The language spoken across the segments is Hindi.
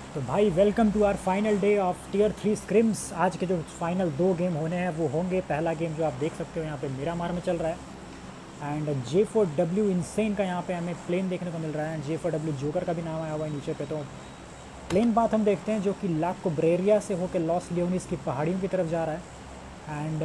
तो भाई welcome to our final day of tier 3 scrims. आज के जो फाइनल दो गेम होने हैं वो होंगे। पहला गेम जो आप देख सकते हो यहाँ पे मिरामार में चल रहा है एंड J4W इनसेन का यहाँ पे हमें प्लेन देखने को मिल रहा है। J4W जोकर का भी नाम आया हुआ है नीचे पे। तो प्लेन बात हम देखते हैं जो कि ला कोब्रेरिया से होकर लॉस लियोनिस की पहाड़ियों की तरफ जा रहा है एंड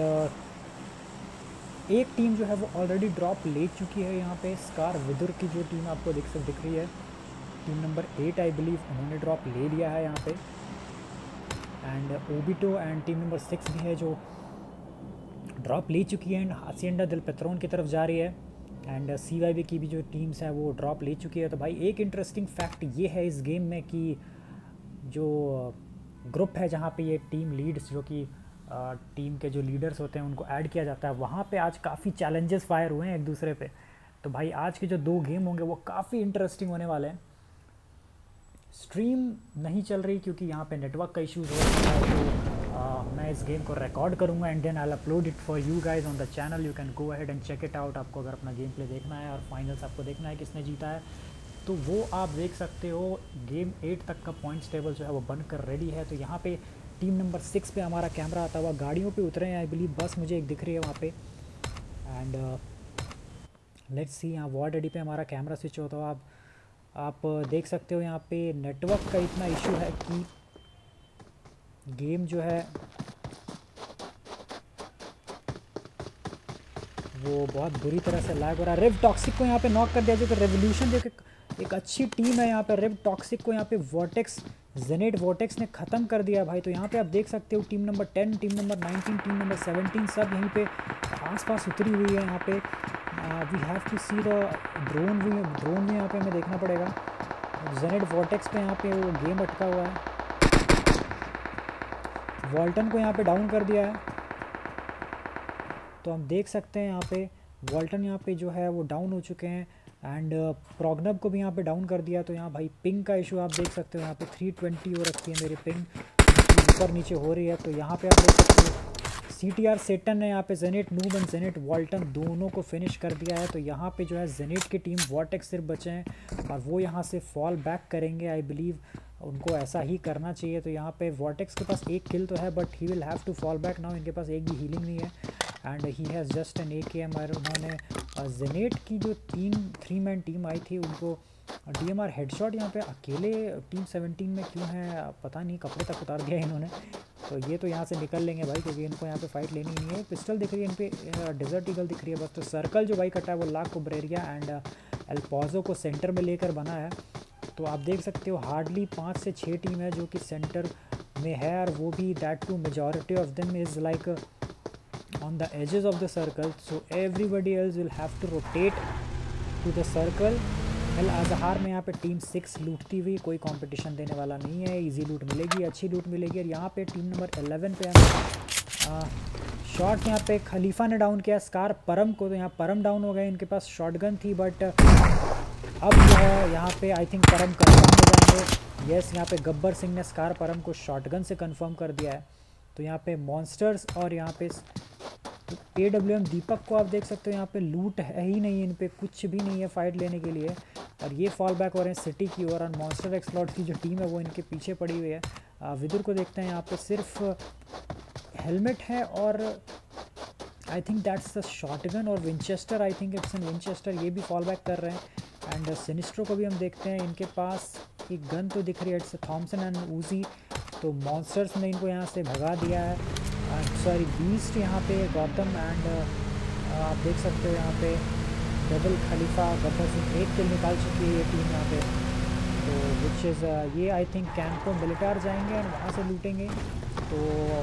एक टीम जो है वो ऑलरेडी ड्रॉप ले चुकी है। यहाँ पे स्कार विदुर की जो टीम आपको दिख रही है, टीम नंबर 8 आई बिलीव, उन्होंने ड्रॉप ले लिया है यहाँ पे। And Obito and team number 6 भी है जो ड्रॉप ले चुकी है एंड हासिएंडा दिल पेट्रोन की तरफ जा रही है। एंड CYB की भी जो टीम्स हैं वो ड्रॉप ले चुकी है। तो भाई एक इंटरेस्टिंग फैक्ट ये है इस गेम में कि जो ग्रुप है जहाँ पे ये टीम लीड्स जो कि टीम के जो लीडर्स होते हैं उनको ऐड किया जाता है, वहाँ पे आज काफ़ी चैलेंजेस फायर हुए हैं एक दूसरे पे। तो भाई आज के जो दो गेम होंगे वो काफ़ी इंटरेस्टिंग होने वाले हैं। स्ट्रीम नहीं चल रही क्योंकि यहाँ पे नेटवर्क का इश्यूज़ हो रहा है। तो मैं इस गेम को रिकॉर्ड करूँगा and then I will upload it for you guys on the channel. You can go ahead and check it out. आपको अगर अपना गेम प्ले देखना है और फाइनल्स आपको देखना है किसने जीता है तो वो आप देख सकते हो। गेम 8 तक का पॉइंट्स टेबल जो है वो बनकर रेडी है। तो यहाँ पे टीम नंबर 6 पे हमारा कैमरा आता हुआ गाड़ियों पे उतरे हैं आई बिलीव। बस मुझे एक दिख रही है वहाँ पे एंड लेट्स सी। यहाँ वार्ड रेडी पे हमारा कैमरा स्विच होता हुआ आप देख सकते हो। यहाँ पे नेटवर्क का इतना इशू है कि गेम जो है वो बहुत बुरी तरह से लैग हो रहा है। रिव टॉक्सिक को यहाँ पे नॉक कर दिया जो कि रेवोल्यूशन जो कि एक अच्छी टीम है। यहाँ पे रिव टॉक्सिक को यहाँ पे वॉर्टेक्स जेनेट वॉर्टेक्स ने ख़त्म कर दिया भाई। तो यहाँ पे आप देख सकते हो team number 10, team number 19, team number 17 सब यहीं पे आसपास उतरी हुई है। यहाँ पे we have to see the drone भी यहाँ पे हमें देखना पड़ेगा। जेनेट वॉर्टेक्स पे यहाँ पे वो गेम अटका हुआ है। वॉल्टन को यहाँ पे डाउन कर दिया है। तो हम देख सकते हैं यहाँ पे वॉल्टन यहाँ पे जो है वो डाउन हो चुके हैं एंड प्रॉग्नब को भी यहाँ पे डाउन कर दिया। तो यहाँ भाई पिंग का इशू आप देख सकते हो। यहाँ पे 320 हो रखी है मेरी पिंग, ऊपर नीचे हो रही है। तो यहाँ पे आप देख सकते हो CTR सेटन ने यहाँ पे Janet noob and Janet Walton दोनों को फिनिश कर दिया है। तो यहाँ पे जो है जेनेट की टीम वॉर्टेक्स सिर्फ बचे हैं और वो यहाँ से फॉल बैक करेंगे आई बिलीव। उनको ऐसा ही करना चाहिए। तो यहाँ पे वॉर्टेक्स के पास एक किल तो है but he will have to fall back now. इनके पास एक भी हीलिंग नहीं है and he has just an AKM। और उन्होंने जेनेट की जो 3 मैन टीम आई थी उनको DMR हेडशॉट यहाँ पे अकेले टीम 17 में क्यों है पता नहीं, कपड़े तक उतार दिया इन्होंने। तो ये तो यहाँ से निकल लेंगे भाई क्योंकि इनको यहाँ पे फाइट लेनी नहीं है। पिस्टल दिख रही है इन पे, डेजर्ट ईगल दिख रही है बस। तो सर्कल जो भाई कटा है वो ला कोब्रेरिया एंड एल पॉजो को सेंटर में लेकर बना है। तो आप देख सकते हो हार्डली 5 से 6 टीम है जो कि सेंटर में है और वो भी that to majority of them is like on the edges of the circle, so everybody else will have to rotate to the circle। El Azahar में यहाँ पे टीम 6 लूटती हुई, कोई कंपटीशन देने वाला नहीं है। इजी लूट मिलेगी, अच्छी लूट मिलेगी। और यहाँ पे टीम नंबर 11 पे हमें शॉट यहाँ पे खलीफा ने डाउन किया स्कार परम को। तो यहाँ परम डाउन हो गए, इनके पास शॉटगन थी बट अब जो है यहाँ पे आई थिंक परम कन्फर्म हो जाएंगे। येस, यहाँ पे गब्बर सिंह ने स्कार परम को शॉटगन से कन्फर्म कर दिया है। तो यहाँ पे मॉन्स्टर्स और यहाँ पे तो AWM दीपक को आप देख सकते हो यहाँ पे लूट है ही नहीं, इन पे कुछ भी नहीं है फाइट लेने के लिए। और ये फॉल बैक हो रहे हैं सिटी की ओर। और मॉन्स्टर एक्सप्लॉट की जो टीम है वो इनके पीछे पड़ी हुई है। विदुर को देखते हैं यहाँ पे सिर्फ हेलमेट है और I think that's the shotgun और Winchester, I think it's an Winchester, ये भी फॉल बैक कर रहे हैं। एंड सिनिस्ट्रो को भी हम देखते हैं, इनके पास एक गन तो दिख रही है, इट्स थॉमसन एंड ऊजी। तो मॉन्स्टर्स ने इनको यहाँ से भगा दिया है। सॉरी बीस्ट यहाँ पे गौतम एंड आप देख सकते हो यहाँ पे डबल खलीफा गब्बर सिंह एक किल निकाल चुकी है ये टीम यहाँ पे। तो विच इज़ ये आई थिंक कैंपो मिलिटार जाएंगे एंड वहाँ से लूटेंगे। तो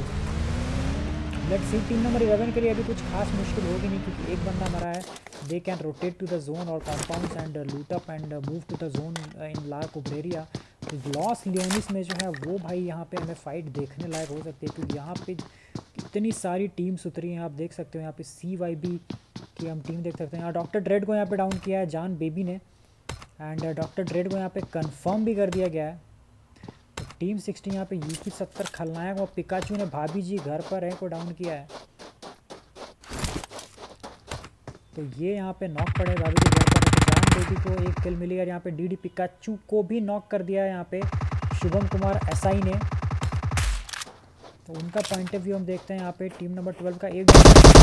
लेट्स सी टीम नंबर 11 के लिए अभी कुछ खास मुश्किल होगी नहीं क्योंकि एक बंदा मरा है। They can rotate to the zone और compounds and loot up and move to the zone in La Cobreria. तो लॉस लियोनिस में जो है वो भाई यहाँ पे हमें फ़ाइट देखने लायक हो सकती है क्योंकि यहाँ पे इतनी सारी टीम्स उतरी हैं। आप देख सकते हो यहाँ पे CYB की हम टीम देख सकते हैं। यहाँ डॉक्टर ड्रेड को यहाँ पे डाउन किया है जान बेबी ने एंड डॉक्टर ड्रेड को यहाँ पे कंफर्म भी कर दिया गया है। तो टीम 16 यहाँ पे UK70 खलनायक और पिकाचू ने भाभी जी घर पर है को डाउन किया है। तो ये यहाँ पे नॉक पड़े भाभी जी घर पर, जान बेबी को एक किल मिली और यहाँ पे DD पिकाचू को भी नॉक कर दिया है यहाँ पे शुभम कुमार एसआई ने। तो उनका पॉइंट ऑफ व्यू हम देखते हैं यहाँ पे। टीम नंबर 12 का एक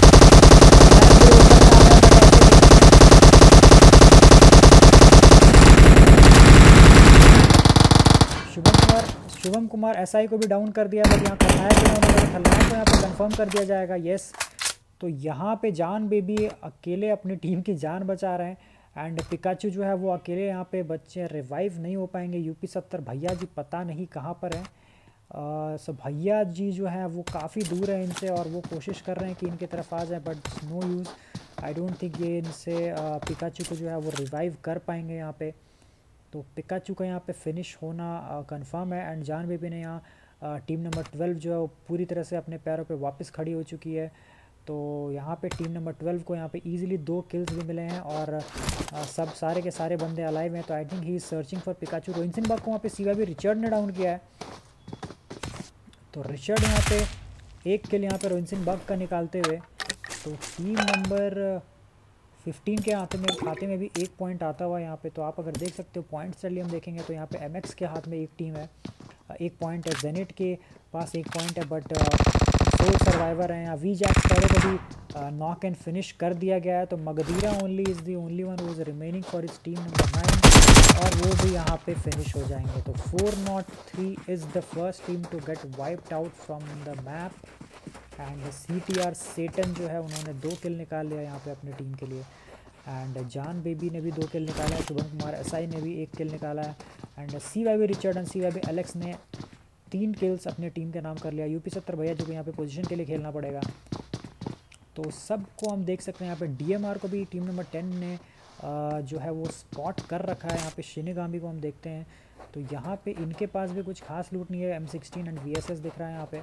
शुभम कुमार एसआई को भी डाउन कर दिया, बट यहाँ खलनायक को यहाँ पे कंफर्म कर दिया जाएगा। यस, तो यहाँ पे जान बेबी अकेले अपनी टीम की जान बचा रहे हैं एंड पिकाचू जो है वो अकेले यहाँ पे बच्चे रिवाइव नहीं हो पाएंगे। यूपी 70 भैया जी पता नहीं कहाँ पर हैं। सो भैया जी जो है वो काफ़ी दूर है इनसे और वो कोशिश कर रहे हैं कि इनके तरफ आ जाए, but no use. I don't think ये इनसे पिकाचू को जो है वो रिवाइव कर पाएंगे यहाँ पे। तो पिकाचू का यहाँ पे फिनिश होना कंफर्म है एंड जान बेबी ने यहाँ टीम नंबर 12 जो है वो पूरी तरह से अपने पैरों पे वापस खड़ी हो चुकी है। तो यहाँ पे टीम नंबर 12 को यहाँ पे इजीली 2 किल्स भी मिले हैं और सब सारे के सारे बंदे अलाइव हैं। तो I think he is searching for Pikachu. रोइंसन बाग को वहाँ पे सीवा भी रिचर्ड ने डाउन किया है। तो रिचर्ड यहाँ पे एक किल यहाँ पे रोइंसन बाग का निकालते हुए। तो टीम नंबर 15 के खाते में भी 1 पॉइंट आता हुआ यहाँ पे। तो आप अगर देख सकते हो पॉइंट चलिए हम देखेंगे तो यहाँ पे MX के हाथ में 1 टीम है, 1 पॉइंट है। जेनेट के पास 1 पॉइंट है, बट सोल सर्वाइवर हैं। यहाँ वी जैक्स को भी नॉक एंड फिनिश कर दिया गया है। तो Magadheera only is the only one who is remaining for is team number 9 और वो भी यहाँ पे फिनिश हो जाएंगे। तो 403 is the first team to get wiped out from the map and CTR सेटन जो है उन्होंने 2 किल निकाल लिया यहाँ पे अपनी टीम के लिए एंड जान बेबी ने भी 2 किल निकाला है। शुभम कुमार एसआई ने भी 1 किल निकाला है and CYB Richard and CYB Alex ने 3 किल्स अपने टीम के नाम कर लिया। यूपी 70 भैया जो कि यहाँ पे पोजीशन के लिए खेलना पड़ेगा। तो सबको हम देख सकते हैं यहाँ पे DMR को भी टीम नंबर 10 ने जो है वो स्पॉट कर रखा है। यहाँ पे शिनिगामी को हम देखते हैं तो यहाँ पे इनके पास भी कुछ खास लूट नहीं है। M16 एंड VSS दिख रहा है यहाँ पे।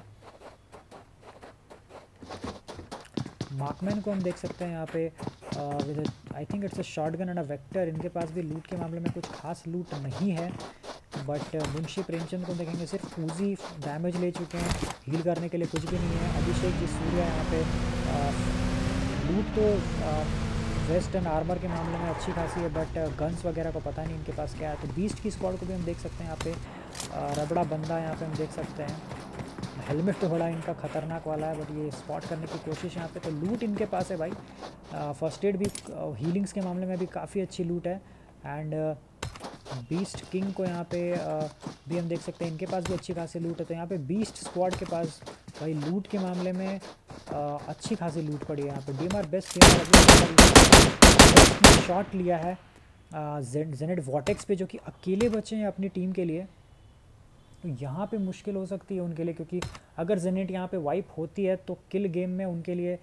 मार्कमैन को हम देख सकते हैं यहाँ पे with I think it's a shotgun and a vector. इनके पास भी लूट के मामले में कुछ खास लूट नहीं है, बट मुंशी प्रेमचंद को देखेंगे सिर्फ उजी डैमेज ले चुके हैं, हील करने के लिए कुछ भी नहीं है। अभिषेक जी सूर्या यहाँ पे लूट तो वेस्ट एंड आर्मर के मामले में अच्छी खासी है, बट गन्स वगैरह को पता नहीं इनके पास क्या है। तो बीस्ट की स्क्वाड को भी हम देख सकते हैं यहाँ पे। रबड़ा बंदा यहाँ पे हम देख सकते हैं। हेलमेट तो बड़ा इनका ख़तरनाक वाला है, बट ये स्पॉट करने की कोशिश यहाँ पे। तो लूट इनके पास है भाई। फर्स्ट एड भी हीलिंग्स के मामले में भी काफ़ी अच्छी लूट है एंड बीस्ट किंग को यहाँ पे भी हम देख सकते हैं, इनके पास भी अच्छी खासी लूट है। तो यहाँ पे बीस्ट स्क्वाड के पास भाई लूट के मामले में अच्छी खासी लूट पड़ी है यहाँ पे। DMR बेस्ट शॉट लिया है जेनेट वॉटेक्स पे जो कि अकेले बचे हैं अपनी टीम के लिए। तो यहाँ पे मुश्किल हो सकती है उनके लिए, क्योंकि अगर जेनेट यहाँ पे वाइप होती है तो किल गेम में उनके लिए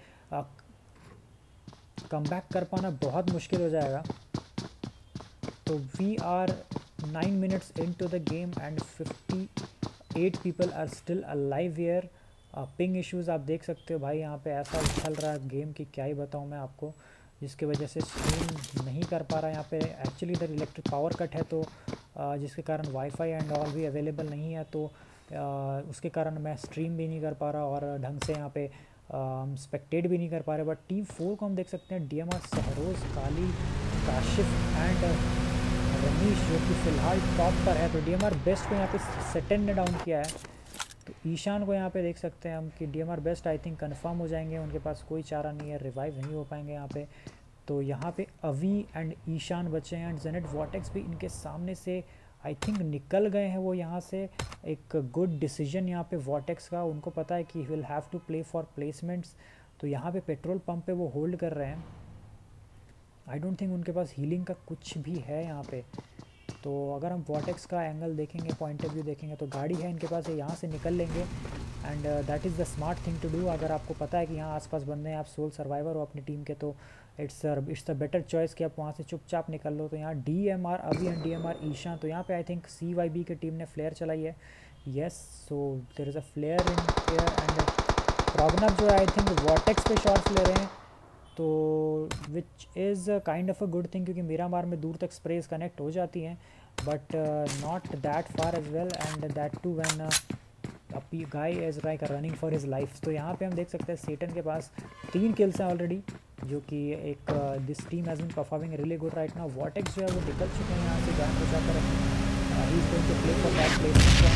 कमबैक कर पाना बहुत मुश्किल हो जाएगा। तो we are 9 minutes into the game and 58 people are still alive here. Ping issues आप देख सकते हो भाई, यहाँ पे ऐसा उछल रहा है गेम की क्या ही बताऊँ मैं आपको, जिसकी वजह से स्ट्रीम नहीं कर पा रहा है। यहाँ पे एक्चुअली इधर इलेक्ट्रिक पावर कट है, तो जिसके कारण वाईफाई एंड ऑल भी अवेलेबल नहीं है, तो उसके कारण मैं स्ट्रीम भी नहीं कर पा रहा और ढंग से यहाँ पे स्पेक्टेट भी नहीं कर पा रहे। बट टीम 4 को हम देख सकते हैं, DMR सहरोज, काली, काशिफ एंड रनीश जो कि फ़िलहाल टॉप पर है। तो DMR बेस्ट को यहाँ पे सेटन ने डाउन किया है। तो ईशान को यहाँ पे देख सकते हैं हम कि DMR best I think confirm हो जाएंगे, उनके पास कोई चारा नहीं है, रिवाइव नहीं हो पाएंगे यहाँ पे। तो यहाँ पे अवी एंड ईशान बचे हैं एंड जेनेट वॉटेक्स भी इनके सामने से आई थिंक निकल गए हैं वो यहाँ से। एक गुड डिसीजन यहाँ पे वॉटेक्स का, उनको पता है कि will have to play for placements. तो यहाँ पे पेट्रोल पंप पे वो होल्ड कर रहे हैं। आई डोंट थिंक उनके पास हीलिंग का कुछ भी है यहाँ पे। तो अगर हम वॉटेक्स का एंगल देखेंगे, पॉइंट ऑफ व्यू देखेंगे, तो गाड़ी है इनके पास, यहाँ से निकल लेंगे and that is the smart thing to do. अगर आपको पता है कि यहाँ आसपास बंदे हैं, आप सोल सर्वाइवर हो अपनी टीम के, तो इट्स द बेटर चॉइस कि आप वहाँ से चुपचाप निकल लो। तो यहाँ DMR अभी एंड DMR ईशान, तो यहाँ पे आई थिंक CYB की टीम ने फ्लेयर चलाई है। Yes, so there is a flare in flare and प्रॉग्नब जो आई थिंक वॉटेक्स पे शॉट्स ले रहे हैं, तो which is kind of a good thing, क्योंकि मीरामार में दूर तक स्प्रेज कनेक्ट हो जाती हैं, but not that far as well and that too when guy is like running for his life. तो यहाँ पे हम देख सकते हैं सेटन के पास 3 किल्स हैं ऑलरेडी, जो कि एक this team has been performing really good right now. Vortex जो है वो निकल चुके हैं यहाँ से, जान बचाकर ही is going to play for that place.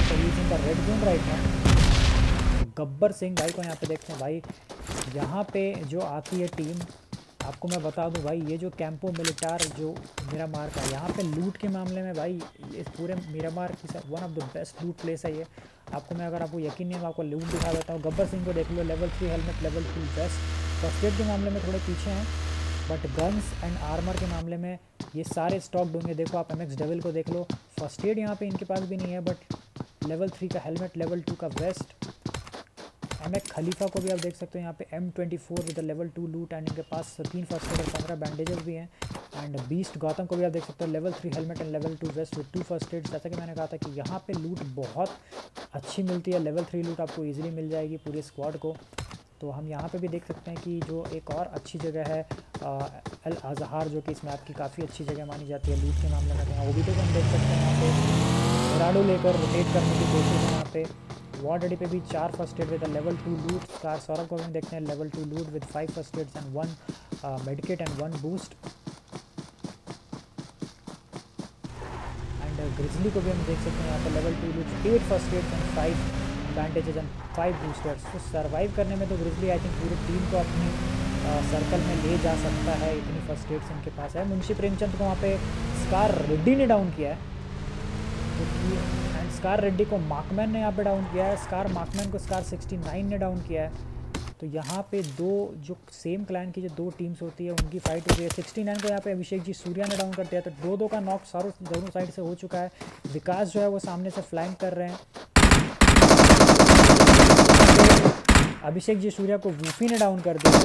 So he's in the red zone right now. Gabbar Singh भाई को यहाँ पे देखते हैं भाई, यहाँ पे जो आती है टीम, आपको मैं बता दूं भाई, ये जो कैंपो मिलिटार जो मिरामार का, यहाँ पे लूट के मामले में भाई इस पूरे मिरामार की one of the best loot place है ये। आपको मैं, अगर आपको यकीन नहीं है, मैं आपको लूट दिखा देता हूँ। गब्बर सिंह को देख लो, level 3 helmet, level 2 vest. First aid के मामले में थोड़े पीछे हैं, बट गन्स एंड आर्मर के मामले में ये सारे स्टॉक होंगे। देखो आप MX डेविल को देख लो, फर्स्ट एड यहाँ पे इनके पास भी नहीं है, बट लेवल 3 का हेलमेट, लेवल 2 का वेस्ट। MX खलीफा को भी आप देख सकते हो यहाँ पे M24 विद लेवल 2 लूट, एंड इनके पास 3 फर्स्ट एड और 15 बैंडेजेस भी हैं। एंड बीस्ट गौतम को भी आप देख सकते हो, level 3 helmet and level 2 vest with 2 first aid. जैसा कि मैंने कहा था कि यहाँ पे लूट बहुत अच्छी मिलती है, लेवल 3 लूट आपको ईजिली मिल जाएगी पूरे स्क्वाड को। तो हम यहाँ पे भी देख सकते हैं कि जो एक और अच्छी जगह है अल अजहार, जो कि इस मैप की काफ़ी अच्छी जगह मानी जाती है लूट के मामले में। यहाँ ओबीटो को हम देख सकते हैं, यहाँ पे घराडो लेकर रोटेट करने की कोशिश है। यहाँ पे वॉर डडी पे भी 4 फर्स्ट एड विद लेवल 2 लूट। स्कार सौरभ को हम देखते हैं, level 2 loot with 5 first aids and 1 medkit and 1 boost. And Grizzly को भी हम देख सकते हैं यहाँ पे level 2 loot, 8 first aids and 5 bandages and 5 boosters. तो सर्वाइव करने में तो ग्रिजली आई थिंक पूरी टीम को अपनी सर्कल में ले जा सकता है, इतनी फर्स्ट एड्स इनके पास है। मुंशी प्रेमचंद को वहाँ पे स्कार रेड्डी ने डाउन किया है, एंड स्कार रेड्डी को मार्कमैन ने यहाँ पे डाउन किया है। स्कार मार्कमैन को स्कार 69 ने डाउन किया है। तो यहाँ पे दो जो सेम क्लैन की जो दो टीम्स होती है उनकी फाइट हो रही है। 69 को यहाँ पे अभिषेक जी सूर्या ने डाउन कर दिया, तो 2-2 का नॉक सारों दोनों साइड से हो चुका है। विकास जो है वो सामने से फ्लैंक कर रहे हैं। अभिषेक जी सूर्या को वूफी ने डाउन कर दिया,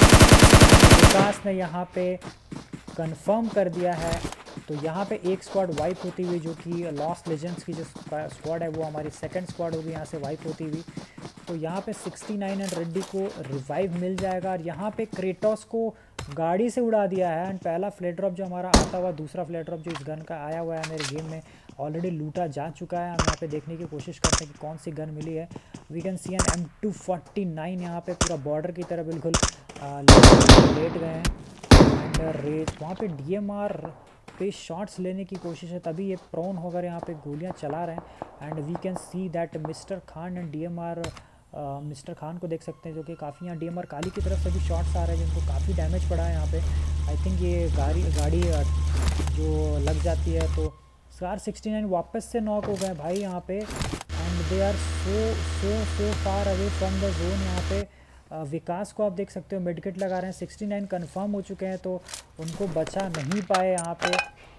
विकास ने यहाँ पे कंफर्म कर दिया है। तो यहाँ पे एक स्क्वाड वाइप होती हुई, जो कि लॉस्ट लेजेंड्स की जो स्क्वाड है वो हमारी सेकंड स्क्वाड होगी यहाँ से वाइप होती हुई। तो यहाँ पे 69 एंड रेड्डी को रिवाइव मिल जाएगा। और यहाँ पे क्रेटोस को गाड़ी से उड़ा दिया है, एंड पहला फ्लैट ड्रॉप जो हमारा आता हुआ, दूसरा फ्लैट ड्रॉप जो इस गन का आया हुआ है मेरे गेम में ऑलरेडी लूटा जा चुका है। हम यहाँ पे देखने की कोशिश करते हैं कि कौन सी गन मिली है। We can C N M249 यहाँ पे पूरा बॉर्डर की तरह बिल्कुल लेट गए हैं। एंड रेट वहाँ पे DMR पे शॉट्स लेने की कोशिश है, तभी ये प्रोन होकर यहाँ पे गोलियाँ चला रहे हैं। And we can see that mister Khan and DMR, mister Khan को देख सकते हैं जो कि काफ़ी यहाँ DMR काली की तरफ से भी शॉट्स आ रहे हैं जिनको काफ़ी डैमेज पड़ा है यहाँ पे। आई थिंक ये गाड़ी जो लग जाती है। तो स्कार 69 वापस से नॉक हो गए भाई यहाँ पे, and they are so far away from the zone. यहाँ पे विकास को आप देख सकते हो मेडिकेट लगा रहे हैं, 69 कंफर्म हो चुके हैं, तो उनको बचा नहीं पाए यहाँ पे।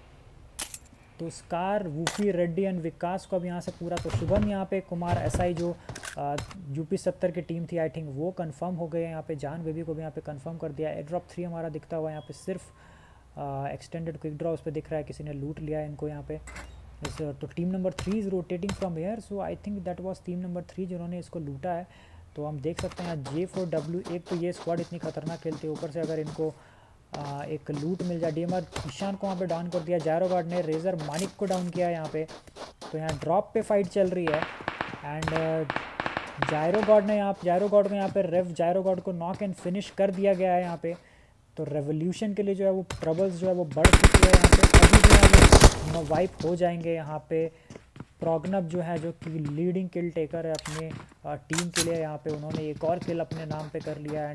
तो Scar, Woofy, Reddy and Vikas को अब यहाँ से पूरा, तो शुभम यहाँ पे, कुमार SI जो UP 70 की टीम थी आई थिंक वो कंफर्म हो गए यहाँ पे। जान बेबी को भी यहाँ पे कंफर्म कर दिया। एयर ड्रॉप 3 हमारा दिखता हुआ यहाँ पे, सिर्फ एक्सटेंडेड क्विक ड्रॉ उस पर दिख रहा है, किसी ने लूट लिया है इनको यहाँ पे। तो team number 3 is rotating from here, so I think that was team number 3 जिन्होंने इसको लूटा है। तो हम देख सकते हैं J4W, एक तो ये स्क्वाड इतनी खतरनाक खेलती है, ऊपर से अगर इनको एक लूट मिल जाए। DMR ईशान को वहाँ पे डाउन कर दिया, जायरो गार्ड ने रेजर मानिक को डाउन किया यहाँ पे। तो यहाँ ड्रॉप पे फाइट चल रही है, एंड जायरो गॉड को यहाँ पे जायरो गॉड को नॉक एंड फिनिश कर दिया गया है यहाँ पे। तो रेवोल्यूशन के लिए जो है वो ट्रबल्स जो है वो बढ़ चुकी है यहाँ पे, अभी जो है वो वाइप हो जाएंगे यहाँ पे। प्रोगनब जो है, जो कि लीडिंग किल टेकर है अपने टीम के लिए, यहाँ पे उन्होंने एक और किल अपने नाम पे कर लिया है।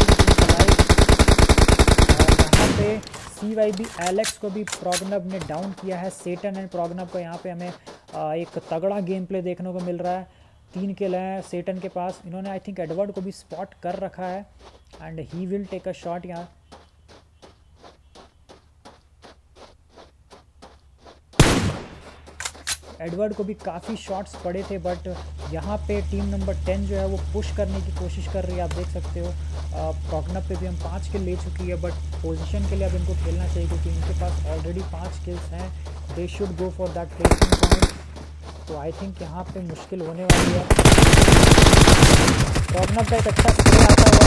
यहाँ पे CYB एलेक्स को भी प्रोगनब ने डाउन किया है। सेटन एंड प्रोगनब को यहाँ पे हमें एक तगड़ा गेम प्ले देखने को मिल रहा है। 3 किल हैं सेटन के पास। इन्होंने आई थिंक एडवर्ड को भी स्पॉट कर रखा है, and he will take a shot यहाँ। एडवर्ड को भी काफ़ी शॉट्स पड़े थे, बट यहाँ पे टीम नंबर 10 जो है वो पुश करने की कोशिश कर रही है। आप देख सकते हो प्रोगनब पे भी हम 5 किल ले चुकी है, बट पोजीशन के लिए अब इनको खेलना चाहिए क्योंकि इनके पास ऑलरेडी 5 किल्स हैं। They should go for that placement point. तो आई थिंक यहाँ पे मुश्किल होने वाली है। प्रोगनब का एक अच्छा स्प्रे आता हुआ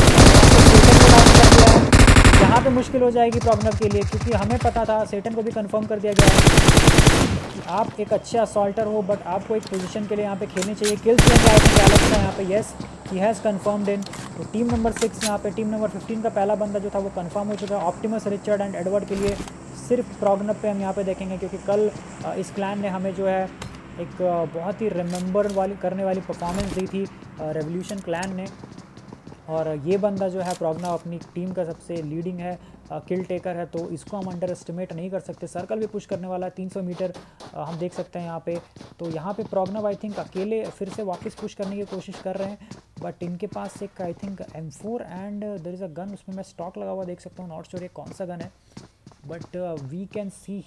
यहाँ पे मुश्किल हो जाएगी प्रोगनब के लिए, क्योंकि हमें पता था, सेटन को भी कंफर्म कर दिया गया है कि आप एक अच्छे असॉल्टर हो, बट आपको एक पोजीशन के लिए यहाँ पे खेलनी चाहिए। किल्स एलेक्स का यहाँ पे yes he has confirmed in. तो टीम नंबर 6 यहाँ पे, टीम नंबर 15 का पहला बंदा जो था वो कंफर्म हो चुका है। ऑप्टिमस, रिचर्ड एंड एडवर्ड के लिए सिर्फ प्रोगनब पे हम यहाँ पे देखेंगे, क्योंकि कल इस क्लैन ने हमें जो है एक बहुत ही रिमेंबर वाली करने वाली परफॉर्मेंस दी थी रेवोल्यूशन क्लैन ने। और ये बंदा जो है प्रोगना अपनी टीम का सबसे लीडिंग है, किल टेकर है, तो इसको हम अंडर एस्टिमेट नहीं कर सकते। सर्कल भी पुश करने वाला है 300 मीटर हम देख सकते हैं यहाँ पे। तो यहाँ पे प्रोगना आई थिंक अकेले फिर से वापस पुश करने की कोशिश कर रहे हैं, बट इनके पास एक I think M4 and there is a gun, उसमें मैं स्टॉक लगा हुआ देख सकता हूँ, नॉट श्योर ये कौन सा गन है, but we can see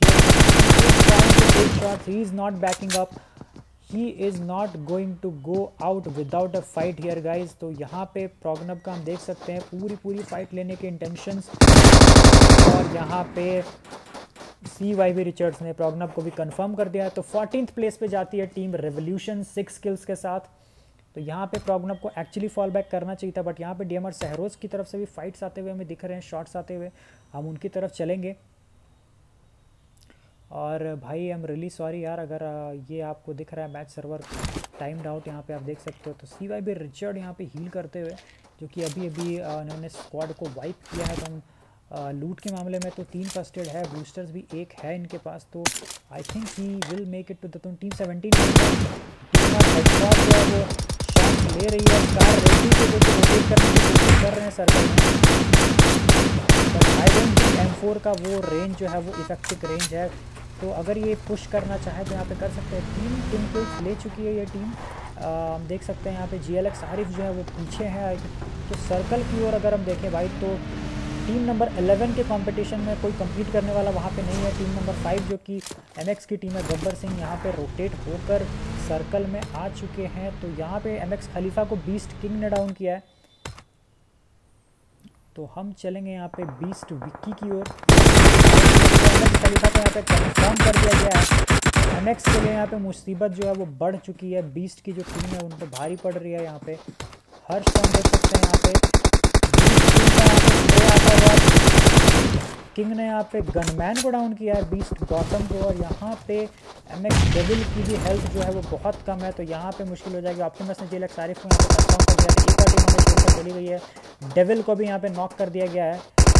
here he is not backing up, he is not going to go out without a fight here guys. तो यहाँ पे प्रोगनब का हम देख सकते हैं पूरी फाइट लेने के इंटेंशंस, और यहाँ पे CYB रिचर्ड्स ने प्रोगनब को भी कंफर्म कर दिया है। तो 14th प्लेस पे जाती है टीम रेवोल्यूशन 6 किल्स के साथ। तो यहाँ पे प्रोगनब को एक्चुअली फॉल बैक करना चाहिए था, बट यहाँ पे DMR सहरोज की तरफ से भी फाइट्स आते हुए हमें दिख रहे हैं, शॉट्स आते हुए, हम उनकी तरफ चलेंगे। और भाई आई एम रियली सॉरी यार अगर ये आपको दिख रहा है मैच सर्वर टाइम्ड आउट, यहाँ पे आप देख सकते हो। तो CYB रिचर्ड यहाँ पे हील करते हुए, जो कि अभी उन्होंने स्क्वाड को वाइप किया है। तो हम लूट के मामले में तो 3 फर्स्ट एड है, बूस्टर्स भी 1 है इनके पास, तो I think he will make it to the team 17 headshot जो है वो शॉट ले रही है, कार रेडी से रोटेट करने की कोशिश कर रहे हैं सर्कल में, but I don't think M4 का वो रेंज जो है वो इफेक्टिव रेंज है। तो अगर ये पुश करना चाहे तो यहाँ पे कर सकते हैं। 3 टीम किल्स ले चुकी है ये टीम, हम देख सकते हैं यहाँ पे GLX आरिफ जो है वो पीछे है। तो सर्कल की ओर अगर हम देखें भाई, तो टीम नंबर 11 के कंपटीशन में कोई compete करने वाला वहाँ पे नहीं है। टीम नंबर 5 जो कि MX की टीम है, गब्बर सिंह यहाँ पे रोटेट होकर सर्कल में आ चुके हैं। तो यहाँ पे MX खलीफा को बीस्ट किंग ने डाउन किया है, तो हम चलेंगे यहाँ पे बीस्ट विक्की की ओर। खलीफा को यहाँ पे कंफर्म कर दिया गया है। MX के लिए यहाँ पे मुसीबत जो है वो बढ़ चुकी है, बीस्ट की जो टीम है उन पर भारी पड़ रही है। यहाँ पे हर्ष हम देख सकते हैं, यहाँ पे किंग ने यहाँ पे गनमैन को डाउन किया है, बीस्ट गौतम को, और यहाँ पे MX डेविल की भी हेल्थ जो है वो बहुत कम है, तो यहाँ पे मुश्किल हो जाएगी। ऑप्टिमस ने GLX आरिफ को यहाँ पे कंफर्म कर दिया है, एक और टीम हमें खेल कर चली गई है, डेविल को भी यहाँ पे नॉक कर दिया गया है।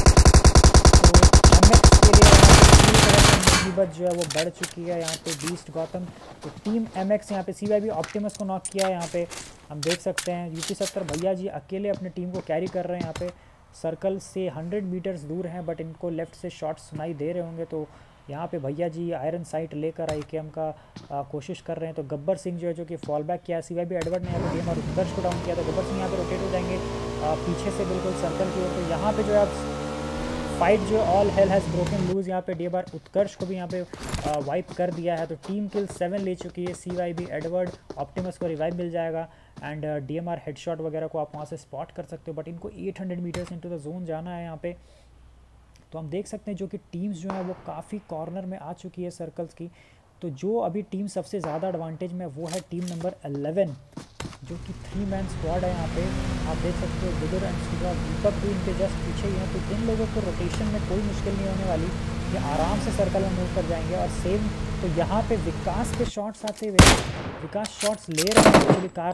तो MX के लिए मुसीबत जो है वो बढ़ चुकी है यहाँ पे, बीस्ट गौतम। तो टीम MX यहाँ पे CYB ऑप्टिमस को नॉक किया है। यहाँ पे हम देख सकते हैं UP70 भैया जी अकेले अपने टीम को कैरी कर रहे हैं। यहाँ पे सर्कल से 100 मीटर्स दूर हैं, बट इनको लेफ़्ट से शॉट्स सुनाई दे रहे होंगे। तो यहाँ पे भैया जी आयरन साइट लेकर IKM का कोशिश कर रहे हैं। तो गब्बर सिंह जो है जो कि फॉल बैक किया, CYB एडवर्ड ने यहाँ पे DMR उत्कर्ष को डाउन किया, तो गब्बर सिंह यहाँ पे रोटेट हो जाएंगे पीछे से बिल्कुल सर्कल की ओर। तो यहाँ पे जो है फाइट जो all hell has broken loose, यहाँ पे DMR उत्कर्ष को भी यहाँ पे वाइप कर दिया है। तो टीम किल 7 ले चुकी है CYB एडवर्ड, ऑप्टिमस को रिवाइव मिल जाएगा, एंड DMR हेडशॉट वगैरह को आप वहाँ से स्पॉट कर सकते हो, बट इनको 800 मीटर्स इनटू द जोन जाना है यहाँ पे। तो हम देख सकते हैं जो कि टीम्स जो है वो काफ़ी कॉर्नर में आ चुकी है सर्कल्स की। तो जो अभी टीम सबसे ज़्यादा एडवांटेज में वो है टीम नंबर 11, जो कि 3 मैन स्क्वाड है। यहाँ पे आप देख सकते हो विदुर एंड सुधा, दीपक भी इनके जस्ट पीछे ही हैं। तो इन लोगों को रोटेशन में कोई मुश्किल नहीं होने वाली, ये आराम से सर्कल में मूव कर जाएंगे। और सेम तो यहाँ पे विकास के शॉट्स आते हुए, विकास शॉट्स ले रहे हैं एक्चुअली कार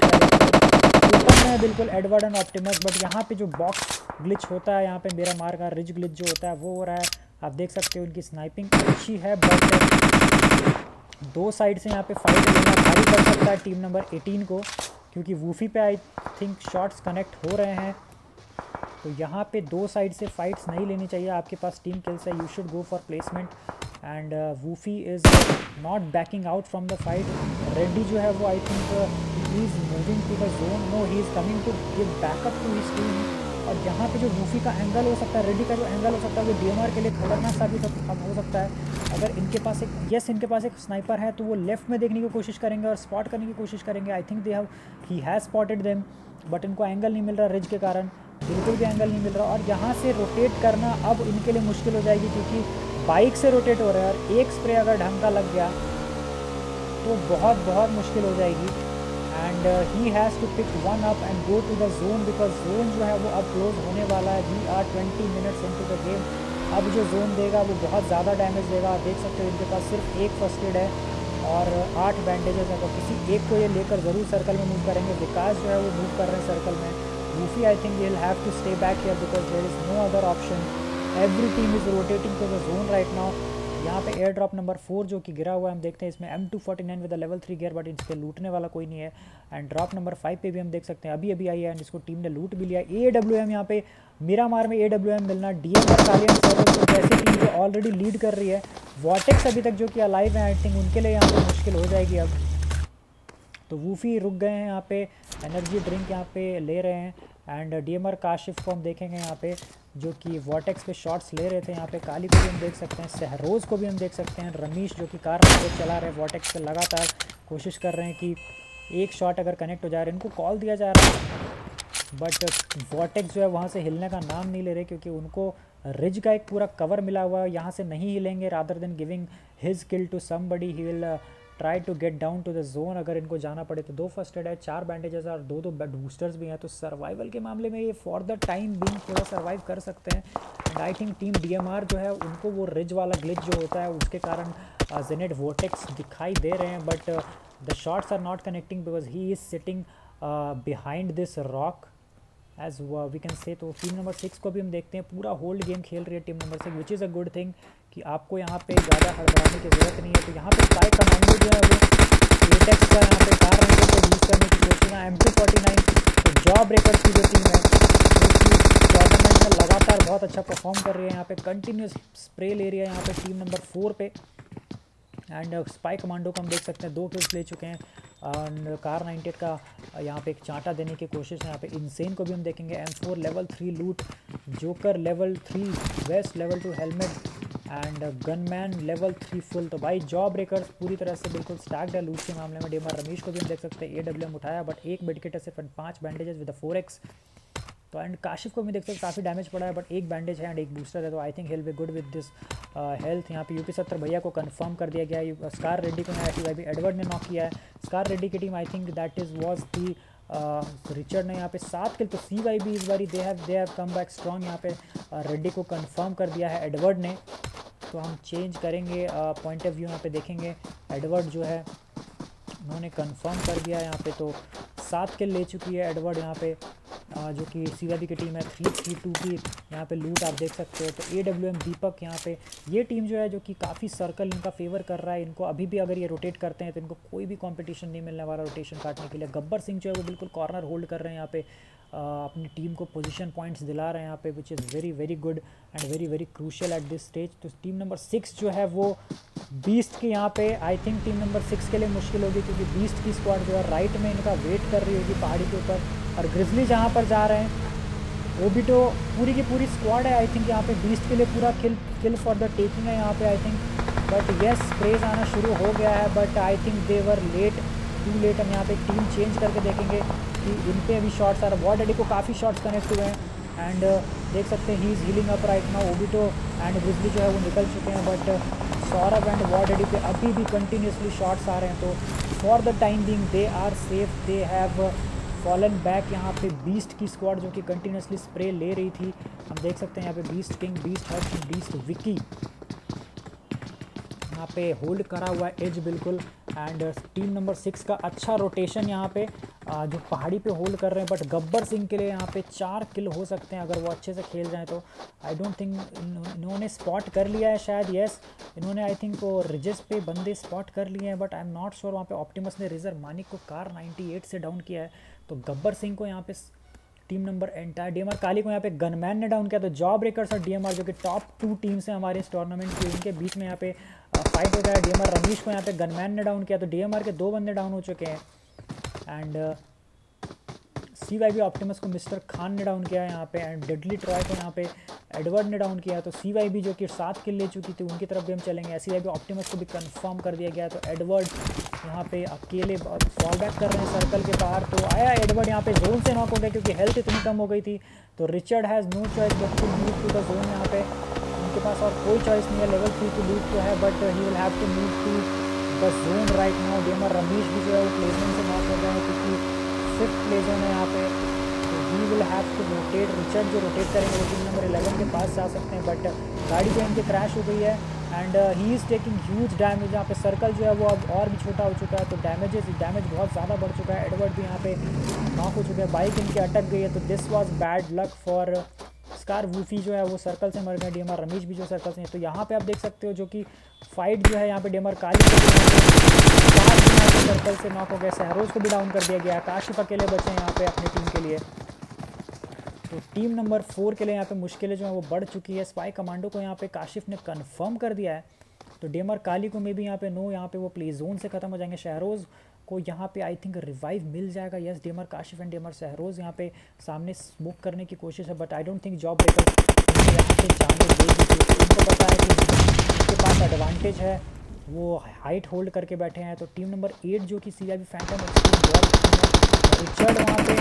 90 ओपन में है बिल्कुल एडवर्ड एंड ऑप्टिमस, बट यहाँ पे जो बॉक्स ग्लिच होता है, यहाँ पे मेरा मार का रिज ग्लिच जो होता है वो हो रहा है। आप देख सकते हो इनकी स्नाइपिंग अच्छी है, बट 2 साइड से यहाँ पे फाइट लेना भारी पड़ सकता है टीम नंबर 18 को, क्योंकि वूफी पे आई थिंक शॉट्स कनेक्ट हो रहे हैं। तो यहाँ पे 2 साइड से फाइट्स नहीं लेनी चाहिए। आपके पास टीम किल्स है, you should go for placement, and Woofy is not backing out from the fight. Reddy जो है वो I think he is moving to the zone, no he is coming to give backup to his team. और यहाँ पे जो वूफी का एंगल हो सकता है, रेड्डी का जो एंगल हो सकता है, वो DMR के लिए खतरनाक साबित हो सकता है। अगर इनके पास इनके पास एक स्नाइपर है, तो वो लेफ्ट में देखने की कोशिश करेंगे और स्पॉट करने की कोशिश करेंगे। I think he has spotted them, but इनको एंगल नहीं मिल रहा रिज के कारण, बिल्कुल भी एंगल नहीं मिल रहा। और यहाँ से रोटेट करना अब इनके लिए मुश्किल हो जाएगी, क्योंकि बाइक से रोटेट हो रहा है, और एक स्प्रे अगर ढंग का लग गया तो बहुत मुश्किल हो जाएगी। And he has to pick one up and go to the zone, because zone जो है वो अब क्लोज होने वाला है। We are 20 minutes into the game. अब जो जोन देगा वो बहुत ज़्यादा डैमेज देगा। आप देख सकते हो इनके पास सिर्फ 1 फर्स्ट एड है और 8 बैंडेजेस हैं, तो किसी एक को ये लेकर ज़रूर सर्कल में मूव करेंगे। विकास जो है वो मूव कर रहे हैं सर्कल में। Woofy I think will have to stay back here because there is no other option. Every team is rotating to the zone right now. यहाँ पे एयर ड्रॉप नंबर 4 जो कि गिरा हुआ है, हम देखते हैं इसमें M249 with level 3 gear, but इसके लूटने वाला कोई नहीं है। एंड ड्रॉप नंबर 5 पे भी हम देख सकते हैं अभी अभी आई है एंड इसको टीम ने लूट भी लिया। AWM यहाँ पे मिरामार में AWM मिलना, DMR कालियन सर्वर तो जैसी टीम जो ऑलरेडी लीड कर रही है। वॉटेक्स अभी तक जो कि अलाइव है, आई थिंक उनके लिए यहाँ पे मुश्किल हो जाएगी अब। तो वूफी रुक गए हैं यहाँ पे, एनर्जी ड्रिंक यहाँ पे ले रहे हैं। एंड DMR काशिफ को हम देखेंगे यहाँ पे जो कि वॉटेक्स पे शॉट्स ले रहे थे। यहाँ पे काली को भी हम देख सकते हैं, सहरोज़ को भी हम देख सकते हैं, रमीश जो कि कार चला रहे हैं वॉटेक्स पे, लगातार कोशिश कर रहे हैं कि एक शॉट अगर कनेक्ट हो जा रहा है। इनको कॉल दिया जा रहा है बट वॉटेक्स जो है वहाँ से हिलने का नाम नहीं ले रहे, क्योंकि उनको रिज का एक पूरा कवर मिला हुआ है, यहाँ से नहीं हिलेंगे। Rather than giving his kill to somebody he will try to get down to the zone. अगर इनको जाना पड़े तो 2 फर्स्ट एड है, 4 बैंडेजेस और 2 बूस्टर्स भी हैं, तो सर्वाइवल के मामले में ये फॉर द टाइम बीइंग थोड़ा सर्वाइव कर सकते हैं। And I think team DMR जो है उनको वो रिज वाला ग्लिच जो होता है उसके कारण जेनेट वोटेक्स दिखाई दे रहे हैं, but the shots are not connecting because he is sitting behind this rock as we can say. तो टीम नंबर 6 को भी हम देखते हैं पूरा होल्ड गेम खेल रही है team number 6, which is a good thing कि आपको यहाँ पे ज़्यादा हड़बड़ाने की ज़रूरत नहीं है। तो यहाँ पे स्पाई कमांडो जो है वो एटेक्स का यहाँ पे कार रैंकर को यूज़ करने की कोशिश है। M249 तो जॉ ब्रेकर्स की जो टीम है जो कि टूर्नामेंट में लगातार बहुत अच्छा परफॉर्म कर रही है, यहाँ पे कंटिन्यूस स्प्रे ले रही है यहाँ पे टीम नंबर 4 पे। एंड स्पाई कमांडो को हम देख सकते हैं 2 किल्स ले चुके हैं। कार 98 का यहाँ पे एक चांटा देने की कोशिश है। यहाँ पे इनसेन को भी हम देखेंगे, M4 level 3 loot, Joker level 3 vest level 2 helmet and Gunman level 3 full. तो भाई जॉब ब्रेकर्स पूरी तरह से बिल्कुल स्टैक्ड है लूट के मामले में। DMR रमेश को भी हम देख सकते हैं, AWM उठाया बट 1 मेडिकेट है सिर्फ, 5 बैंडेजेस विद 4x। तो एंड काशिफ को भी देखते हैं काफ़ी डैमेज पड़ा है बट 1 बैंडेज है एंड 1 बूस्टर है, तो I think he'll be good with this health. यहाँ पे UP70 भैया को कंफर्म कर दिया गया है। स्कार रेड्डी को यहाँ SUIB एडवर्ड ने नॉक किया है। स्कार रेड्डी की team I think that is was the Richard ने यहाँ पे 7 किल। तो CYB इस बारी they have come back strong. यहाँ पे रेड्डी को कंफर्म कर दिया है एडवर्ड ने। तो हम चेंज करेंगे पॉइंट ऑफ व्यू, यहाँ पे देखेंगे एडवर्ड जो है उन्होंने कंफर्म कर दिया है यहाँ पे। तो 7 किल ले चुकी है एडवर्ड यहाँ पे, जो कि CYB की टीम है। 3-3-2 की यहाँ पे लूट आप देख सकते हो। तो AWM दीपक यहाँ पे ये टीम जो है जो कि काफ़ी सर्कल इनका फेवर कर रहा है। इनको अभी भी अगर ये रोटेट करते हैं तो इनको कोई भी कंपटीशन नहीं मिलने वाला रोटेशन काटने के लिए। गब्बर सिंह जो है वो बिल्कुल कॉर्नर होल्ड कर रहे हैं यहाँ पे, अपनी टीम को पोजीशन पॉइंट्स दिला रहे हैं यहाँ पे, which is very very good and very very crucial at this stage. तो टीम नंबर 6 जो है वो बीस्ट के यहाँ पे आई थिंक टीम नंबर 6 के लिए मुश्किल होगी, क्योंकि बीस्ट की स्क्वाड जो है राइट में इनका वेट कर रही होगी पहाड़ी के ऊपर, और ग्रिजली जहाँ पर जा रहे हैं वो भी तो पूरी की पूरी स्क्वाड है। आई थिंक यहाँ पे बीस्ट के लिए पूरा किल फॉर द टेकिंग है यहाँ पे I think. But yes sprays आना शुरू हो गया है but I think they were too late. हम यहाँ पे टीम चेंज करके देखेंगे कि इन पे अभी शॉट्स आ रहे हैं। वॉर डैडी को काफ़ी शॉट्स कनेक्ट हुए हैं एंड देख सकते हैं he is healing up right now. Obito and Grizzly जो है वो निकल चुके हैं but Saurabh and War Daddy पे अभी भी कंटिन्यूसली शॉट्स आ रहे हैं। तो for the time being they are safe, they have fallen back. यहाँ पे बीस्ट की स्क्वाड जो कि कंटिन्यूसली स्प्रे ले रही थी, हम देख सकते हैं यहाँ पे Beast King, Beast Harsh, Beast Vicky यहाँ पे होल्ड करा हुआ है एज बिल्कुल। एंड टीम नंबर 6 का अच्छा रोटेशन यहाँ पे जो पहाड़ी पे होल्ड कर रहे हैं, बट गब्बर सिंह के लिए यहाँ पे 4 किल हो सकते हैं अगर वो अच्छे से खेल जाएं तो। आई डोंट थिंक इन्होंने स्पॉट कर लिया है शायद, यस इन्होंने आई थिंक वो रिजेस पे बंदे स्पॉट कर लिए हैं but I am not sure. वहाँ पे ऑप्टिमस ने रिजर मानिक को कार 98 से डाउन किया है। तो गब्बर सिंह को यहाँ पे team number entire DMR Kali को यहाँ पे गनमैन ने डाउन किया। तो जॉब ब्रेकर्स और DMR जो कि टॉप 2 टीम्स हैं हमारे इस टूर्नामेंट की, उनके बीच में यहाँ पे फाइट हो गया है। DMR रमेश को यहाँ पे गनमैन ने डाउन किया। तो DMR के 2 बंदे डाउन हो चुके हैं एंड CYB ऑप्टिमस को मिस्टर खान ने डाउन किया है यहाँ पे एंड डेडली ट्रॉय को यहाँ पे एडवर्ड ने डाउन किया। तो CYB जो कि 7 किल ले चुकी थी उनकी तरफ भी हम चलेंगे। CYB ऑप्टिमस को भी कंफर्म कर दिया गया। तो एडवर्ड यहाँ पे अकेले फॉल बैक कर रहे हैं सर्कल के बाहर। तो आया एडवर्ड यहाँ पे जोन से नॉक हो गया क्योंकि हेल्थ इतनी कम हो गई थी। तो Richard has no choice but to move to the zone. यहाँ पे उनके पास और कोई चॉइस नहीं है, लेवल 3 की लूट तो है but he will have to move to the zone right now. DMR Ramesh भी जो है वो प्लेसमेंट से नॉक हो गए हैं क्योंकि 5th प्ले जोन है यहाँ पे। तो he will have to rotate. Richard जो रोटेट करेंगे वो टीम नंबर 11 के पास जा सकते हैं बट गाड़ी जो इनकी क्रैश हो गई है and he is taking huge damage. यहाँ पे सर्कल जो है वो अब और भी छोटा हो चुका है। तो डैमेज बहुत ज़्यादा बढ़ चुका है। एडवर्ड भी यहाँ पे नॉक हो चुका है, बाइक इनकी अटक गई है। तो this was bad luck for Scar Woofy जो है वो सर्कल से मर गए, डीएमआर रमीज भी जो सर्कल से हैं। तो यहाँ पे आप देख सकते हो जो कि फाइट जो है यहाँ पे डीएमआर काली को सर्कल से नॉक हो गए, सहरोज को भी डाउन कर दिया गया, काशिफ अकेले बचे हैं यहाँ पे अपनी टीम के लिए। तो टीम नंबर 4 के लिए यहाँ पे मुश्किलें जो है वो बढ़ चुकी है। स्पाई कमांडो को यहाँ पे काशिफ ने कंफर्म कर दिया है, तो डीएमआर काली को मे भी यहाँ पे नो, यहाँ पे वो प्ले जोन से ख़त्म हो जाएंगे। शहरोज़ को यहाँ पे आई थिंक रिवाइव मिल जाएगा। Yes, DMR Kashif and DMR Shahroz यहाँ पे सामने स्मोक करने की कोशिश है, but I don't think Job Breaker यहाँ पे जाने देगी। उनको पता है कि उनके पास एडवांटेज है, वो हाइट होल्ड करके बैठे हैं। तो टीम नंबर 8 जो कि CIB फैंटम रिचर्ड वहाँ पे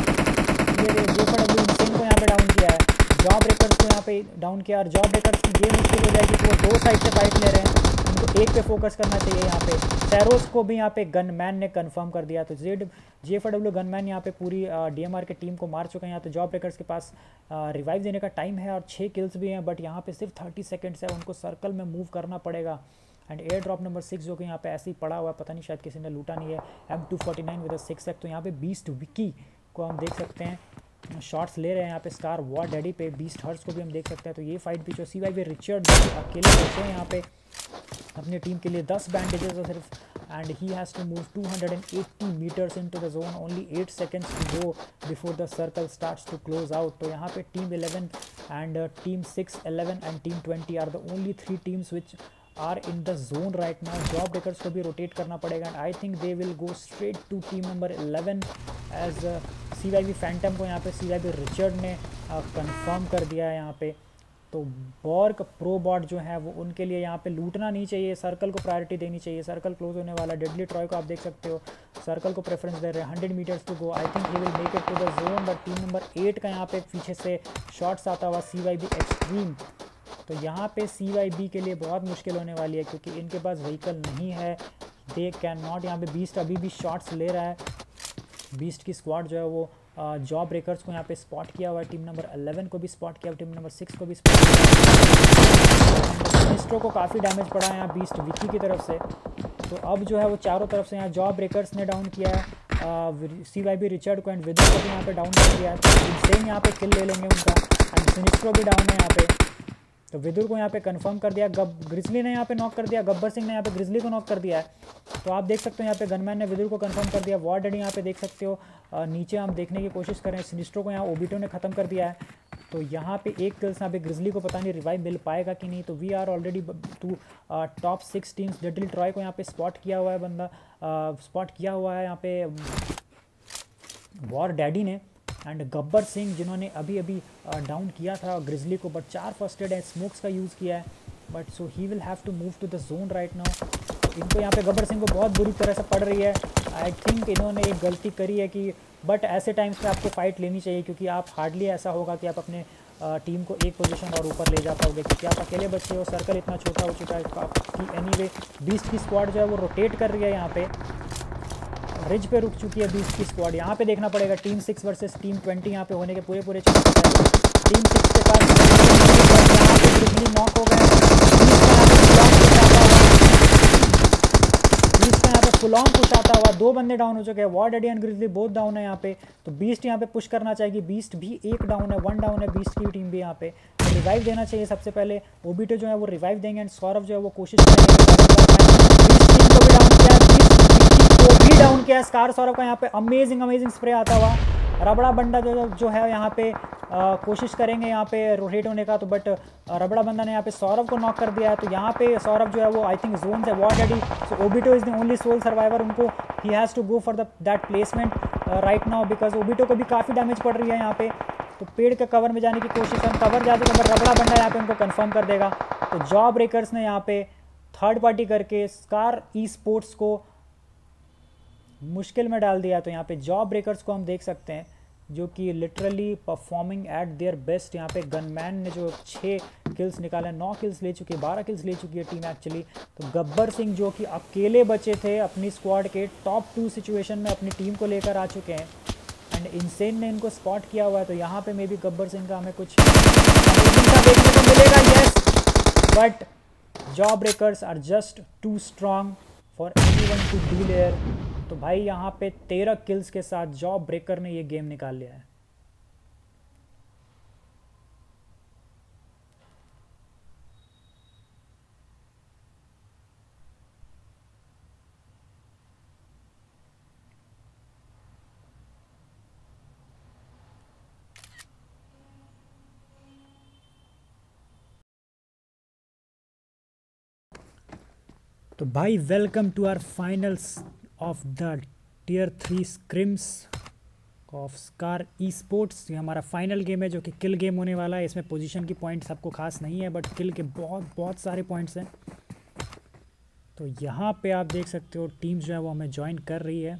JFW इंसेन को यहाँ पे डाउन किया है, जॉब ब्रेकर्स को यहाँ पे डाउन किया, और जॉब ब्रेकर्स की गेम मुश्किल हो जाएगी कि वो 2 साइड से फाइट ले रहे हैं, उनको एक पे फोकस करना चाहिए। यहाँ पे सैरोस को भी यहाँ पे गनमैन ने कंफर्म कर दिया, तो JFW गनमैन यहाँ पे पूरी DMR के टीम को मार चुके हैं। यहाँ तो जॉब ब्रेकर्स के पास रिवाइव देने का टाइम है और 6 किल्स भी हैं, बट यहाँ पे सिर्फ 30 सेकेंड्स है, उनको सर्कल में मूव करना पड़ेगा। एंड एयर ड्रॉप नंबर 6 जो कि यहाँ पे ऐसे ही पड़ा हुआ है, पता नहीं शायद किसी ने लूटा नहीं है, M249 विद 6x। तो यहाँ पे बीस्ट विकी को हम देख सकते हैं शॉट्स ले रहे हैं यहाँ पे स्कार वॉर डैडी पे, बीस्ट हर्ट्स को भी हम देख सकते हैं। तो ये फाइट भी जो CYB रिचर्ड अकेले बचे हैं यहाँ पे अपनी टीम के लिए, 10 बैंडेजेस है सिर्फ, and he has to move 280 metres into the zone, only 8 seconds to go before the circle starts to close out. तो यहाँ पे team 11 and team 6, 11 and team 20 are the only 3 teams which are in the zone right now. Job Breakers को भी रोटेट करना पड़ेगा, and I think they will go straight to team number 11 as CYB Phantom को यहाँ पे CYB रिचर्ड ने कंफर्म कर दिया है यहाँ पे। तो बॉर्ग प्रो बॉट जो है वो उनके लिए यहाँ पे लूटना नहीं चाहिए, सर्कल को प्रायोरिटी देनी चाहिए, सर्कल क्लोज होने वाला। डेडली ट्रॉय को आप देख सकते हो सर्कल को प्रेफरेंस दे रहे हैं, 100 metres to go, I think he will make it to the zone. But team number 8 का यहाँ पे पीछे से शॉट्स आता हुआ CYB एक्सट्रीम, तो यहाँ पे CYB के लिए बहुत मुश्किल होने वाली है क्योंकि इनके पास व्हीकल नहीं है, दे कैन नॉट। यहाँ पे बीस्ट अभी भी शॉट्स ले रहा है, बीस्ट की स्क्वाड जो है वो जॉब ब्रेकर्स को यहाँ पे स्पॉट किया हुआ है, टीम नंबर 11 को भी स्पॉट किया, टीम नंबर 6 को भी स्पॉट किया। मिस्ट्रो को काफ़ी डैमेज पड़ा है यहाँ बीस्ट विकी की तरफ से। तो अब जो है वो चारों तरफ से यहाँ जॉब ब्रेकर्स ने डाउन किया है CYB रिचर्ड को, एंड विदर को भी यहाँ पे डाउन कर दिया है, तो सेम यहाँ पे किल ले लेंगे उनका, एंड सिनिस्ट्रो भी डाउन है यहाँ पे। तो विदुर को यहाँ पे कंफर्म कर दिया, ग्रिजली ने यहाँ पे नॉक कर दिया, गब्बर सिंह ने यहाँ पे ग्रिजली को नॉक कर दिया है। तो आप देख सकते हो यहाँ पे गनमैन ने विदुर को कंफर्म कर दिया, वॉर डैडी यहाँ पे देख सकते हो। नीचे हम देखने की कोशिश कर रहे हैं, सिनिस्ट्रो को यहाँ ओबिटो ने ख़त्म कर दिया है। तो यहाँ पे एक किल्स यहाँ पे ग्रिजली को पता नहीं रिवाइव मिल पाएगा कि नहीं। तो we are already to top 6 teams. Deadly Troy को यहाँ पे स्पॉट किया हुआ है बंदा, स्पॉट किया हुआ है यहाँ पे वॉर डैडी ने, एंड गब्बर सिंह जिन्होंने अभी अभी डाउन किया था ग्रिजली को, बट 4 फर्स्ट एड है, स्मोक्स का यूज़ किया है, but so he will have to move to the zone right now. इनको यहाँ पे गब्बर सिंह को बहुत बुरी तरह से पड़ रही है, आई थिंक इन्होंने एक गलती करी है कि, बट ऐसे टाइम्स पे आपको फाइट लेनी चाहिए क्योंकि आप हार्डली ऐसा होगा कि आप अपने टीम को एक पोजीशन और ऊपर ले जा पाओगे क्योंकि आप अकेले बच्चे हो, सर्कल इतना छोटा हो चुका है कि एनीवे बीस्ट की स्क्वाड जो है वो रोटेट कर रही है, यहाँ पे रिज पे रुक चुकी है बीस्ट की स्क्वाड। यहाँ पे देखना पड़ेगा टीम 6 वर्सेस टीम 20 यहाँ पे होने के पूरे चांसेस हैं। टीम 6 के पास यहाँ पे ग्रिजली नॉक हो गए, बीस्ट का यहाँ पे फुल ऑन पुश आता हुआ, 2 बंदे डाउन हो चुके हैं, वॉर डैडी एंड ग्रिजली बहुत डाउन है यहाँ पे। तो बीस्ट यहाँ पे पुश करना चाहिए, बीस्ट भी 1 डाउन है, 1 डाउन है बीस्ट की टीम भी यहाँ पे। तो रिवाइव देना चाहिए सबसे पहले, ओबिटो जो है वो रिवाइव देंगे, एंड सौरभ जो है वो कोशिश करेंगे भी डाउन किया। स्कार सौरभ का यहाँ पे अमेजिंग स्प्रे आता हुआ, रबड़ा बंदा जो है यहाँ पे कोशिश करेंगे यहाँ पे रोटेट होने का, तो बट रबड़ा बंदा ने यहाँ पे सौरभ को नॉक कर दिया है। तो यहाँ पे सौरभ जो है वो आई थिंक जोन से War Daddy, so Obito is the only sole survivor, उनको ही has to go for that placement right now because Obito को भी काफ़ी डैमेज पड़ रही है यहाँ पे। तो पेड़ के कवर में जाने की कोशिश है, कवर जाते बट रबड़ा बंदा यहाँ पे उनको कन्फर्म कर देगा। तो जॉब ब्रेकर्स ने यहाँ पे थर्ड पार्टी करके स्कार ई स्पोर्ट्स को मुश्किल में डाल दिया। तो यहाँ पे जॉब ब्रेकर्स को हम देख सकते हैं जो कि literally performing at their best. यहाँ पे गनमैन ने जो 6 किल्स निकाले, 9 किल्स ले चुकी है, 12 किल्स ले चुकी है टीम एक्चुअली। तो गब्बर सिंह जो कि अकेले बचे थे अपनी स्क्वाड के टॉप 2 सिचुएशन में अपनी टीम को लेकर आ चुके हैं, एंड इंसेन ने इनको स्पॉट किया हुआ है। तो यहाँ पे मे बी गब्बर सिंह का हमें कुछ देखने को मिलेगा, yes, but Job Breakers are just too strong for anyone to deal here. तो भाई यहाँ पे 13 किल्स के साथ जॉब ब्रेकर ने ये गेम निकाल लिया है। तो भाई welcome to our finals of the tier 3 scrims of Scar E Sports. ये हमारा फाइनल गेम है जो कि किल गेम होने वाला है। इसमें पोजीशन की पॉइंट्स आपको खास नहीं है, बट किल के बहुत बहुत सारे पॉइंट्स हैं। तो यहाँ पे आप देख सकते हो टीम्स जो है वो हमें ज्वाइन कर रही है।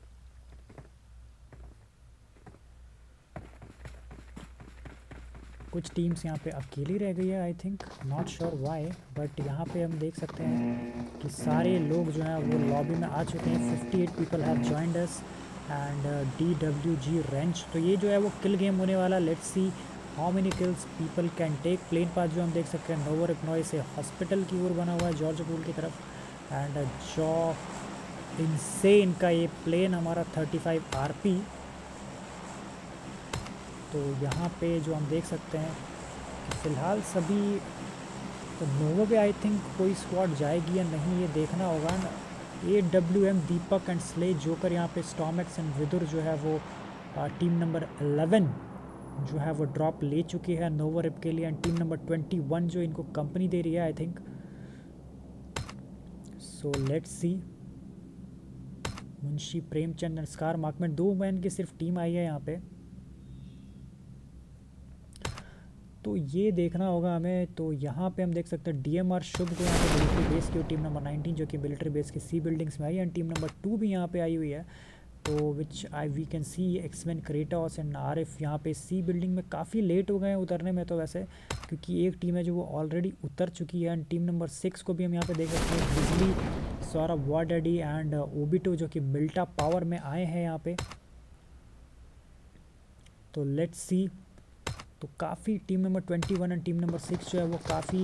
कुछ टीम्स यहाँ पे अकेली रह गई है, I think, not sure why, but यहाँ पे हम देख सकते हैं कि सारे लोग जो हैं वो लॉबी में आ चुके हैं। 58 people have joined us and DWG Wrench. तो ये जो है वो किल गेम होने वाला। Let's see how many kills people can take. Plane path जो हम देख सकते हैं नोवर इग्नोय से हॉस्पिटल की ओर बना हुआ है, जॉर्ज पूल की तरफ। एंड जॉ इनसेन का ये प्लेन हमारा 35 RP। तो यहाँ पे जो हम देख सकते हैं कि फ़िलहाल सभी तो नोवो पे आई थिंक कोई स्क्वाड जाएगी या नहीं, ये देखना होगा ना। AWM Deepak and Slay Joker यहाँ पे स्टॉमक्स एंड विदुर जो है वो टीम नंबर 11 जो है वो ड्रॉप ले चुकी है नोवो रिप के लिए। एंड टीम नंबर 21 जो इनको कंपनी दे रही है I think. So let's see. Munshi Premchand and Scar मार्कमेंट 2 मैन की सिर्फ टीम आई है यहाँ पे, तो ये देखना होगा हमें। तो यहाँ पे हम देख सकते हैं DMR शुभ को यहाँ पे मिलिट्री बेस की, टीम नंबर 19 जो कि मिलिट्री बेस की C बिल्डिंग्स में आई है। एंड टीम नंबर 2 भी यहाँ पे आई हुई है। तो which we can see Axeman Kratos and RF यहाँ पे C बिल्डिंग में काफ़ी लेट हो गए हैं उतरने में, तो वैसे क्योंकि एक टीम है जो वो ऑलरेडी उतर चुकी है। एंड टीम नंबर 6 को भी हम यहाँ पे देख सकते हैं, बिजली सौरभ वाडेडी एंड ओबिटो जो कि मिल्टा पावर में आए हैं यहाँ पे। तो लेट्स सी। तो काफ़ी team number 21 and team number 6 जो है वो काफ़ी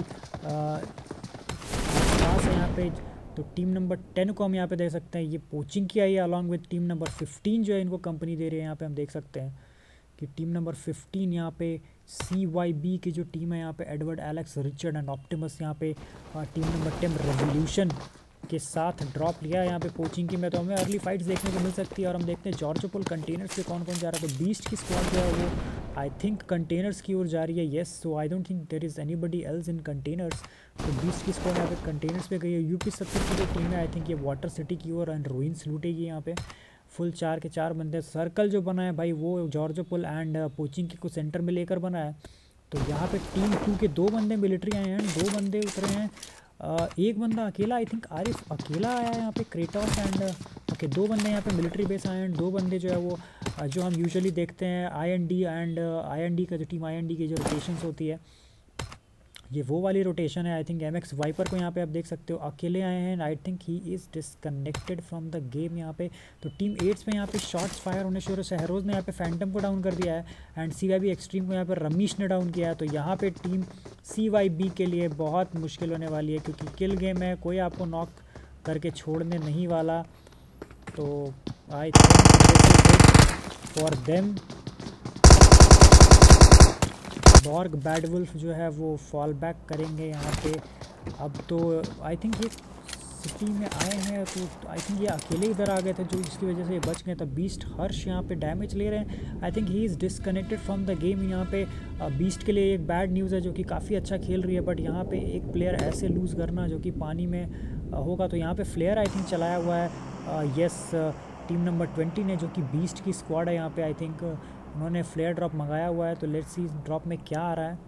आसपास है यहाँ पे। तो टीम नंबर 10 को हम यहाँ पे देख सकते हैं, ये कोचिंग की आई है अलॉन्ग विद टीम नंबर 15 जो है इनको कंपनी दे रही है। यहाँ पे हम देख सकते हैं कि टीम नंबर 15 यहाँ पे CYB की जो टीम है यहाँ पे Edward Alex Richard and Optimus यहाँ पे टीम नंबर 10 रेवोल्यूशन के साथ ड्रॉप लिया है यहाँ पे कोचिंग की में। तो हमें अर्ली फाइट्स देखने को मिल सकती है। और हम देखते हैं जॉर्जोपोल कंटेनर्स से कौन कौन जा रहा है। तो बीस्ट की स्क्वाड जो है वो आई थिंक कंटेनर्स की ओर जा रही है। Yes, so I don't think there is anybody else in containers. तो बीस्ट की स्क्वाड यहाँ पे कंटेनर्स पे गई है। UP70 की जो टीम है आई थिंक ये वाटर सिटी की ओर एंड रूइंस लूटेगी यहाँ पे। फुल 4 के 4 बंदे। सर्कल जो बना है भाई वो जॉर्जोपोल एंड कोचिंग के को सेंटर में लेकर बना है। तो यहाँ पे टीम 2 के 2 बंदे मिलिट्री आए हैं, 2 बंदे उतरे हैं। एक बंदा अकेला, आई थिंक आरिफ अकेला आया है यहाँ पे क्रेटोस एंड ओके 2 बंदे यहाँ पे मिलिट्री बेस आए हैं। 2 बंदे जो है वो जो हम यूजुअली देखते हैं IND एंड IND का जो टीम IND की जो रोटेशंस होती है ये वो वाली रोटेशन है। आई थिंक MX वाइपर को यहाँ पे आप देख सकते हो अकेले आए हैं। I think he is disconnected from the game यहाँ पे। तो टीम 8 पे यहाँ पे शॉट्स फायर होने शुरू। सहरोज़ ने यहाँ पे फैंटम को डाउन कर दिया है एंड CYB एक्सट्रीम को यहाँ पे रमीश ने डाउन किया है। तो यहाँ पे टीम CYB के लिए बहुत मुश्किल होने वाली है क्योंकि किल गेम है, कोई आपको नॉक करके छोड़ने नहीं वाला। तो I think for them Borg Bad Wolf जो है वो फॉल बैक करेंगे यहाँ पे। अब तो आई थिंक ये सिटी में आए हैं, तो आई थिंक ये अकेले इधर आ गए थे जो जिसकी वजह से ये बच गए। तो बीस्ट हर्ष यहाँ पे डैमेज ले रहे हैं। I think he is disconnected from the game. यहाँ पे बीस्ट के लिए एक बैड न्यूज़ है जो कि काफ़ी अच्छा खेल रही है, बट यहाँ पे एक प्लेयर ऐसे लूज़ करना जो कि पानी में होगा। तो यहाँ पे फ्लेयर आई थिंक चलाया हुआ है। येस, टीम नंबर 20 ने जो कि बीस्ट की स्क्वाड है यहाँ पे आई थिंक उन्होंने फ्लेयर ड्रॉप मंगाया हुआ है। तो लेट्स सी ड्रॉप में क्या आ रहा है।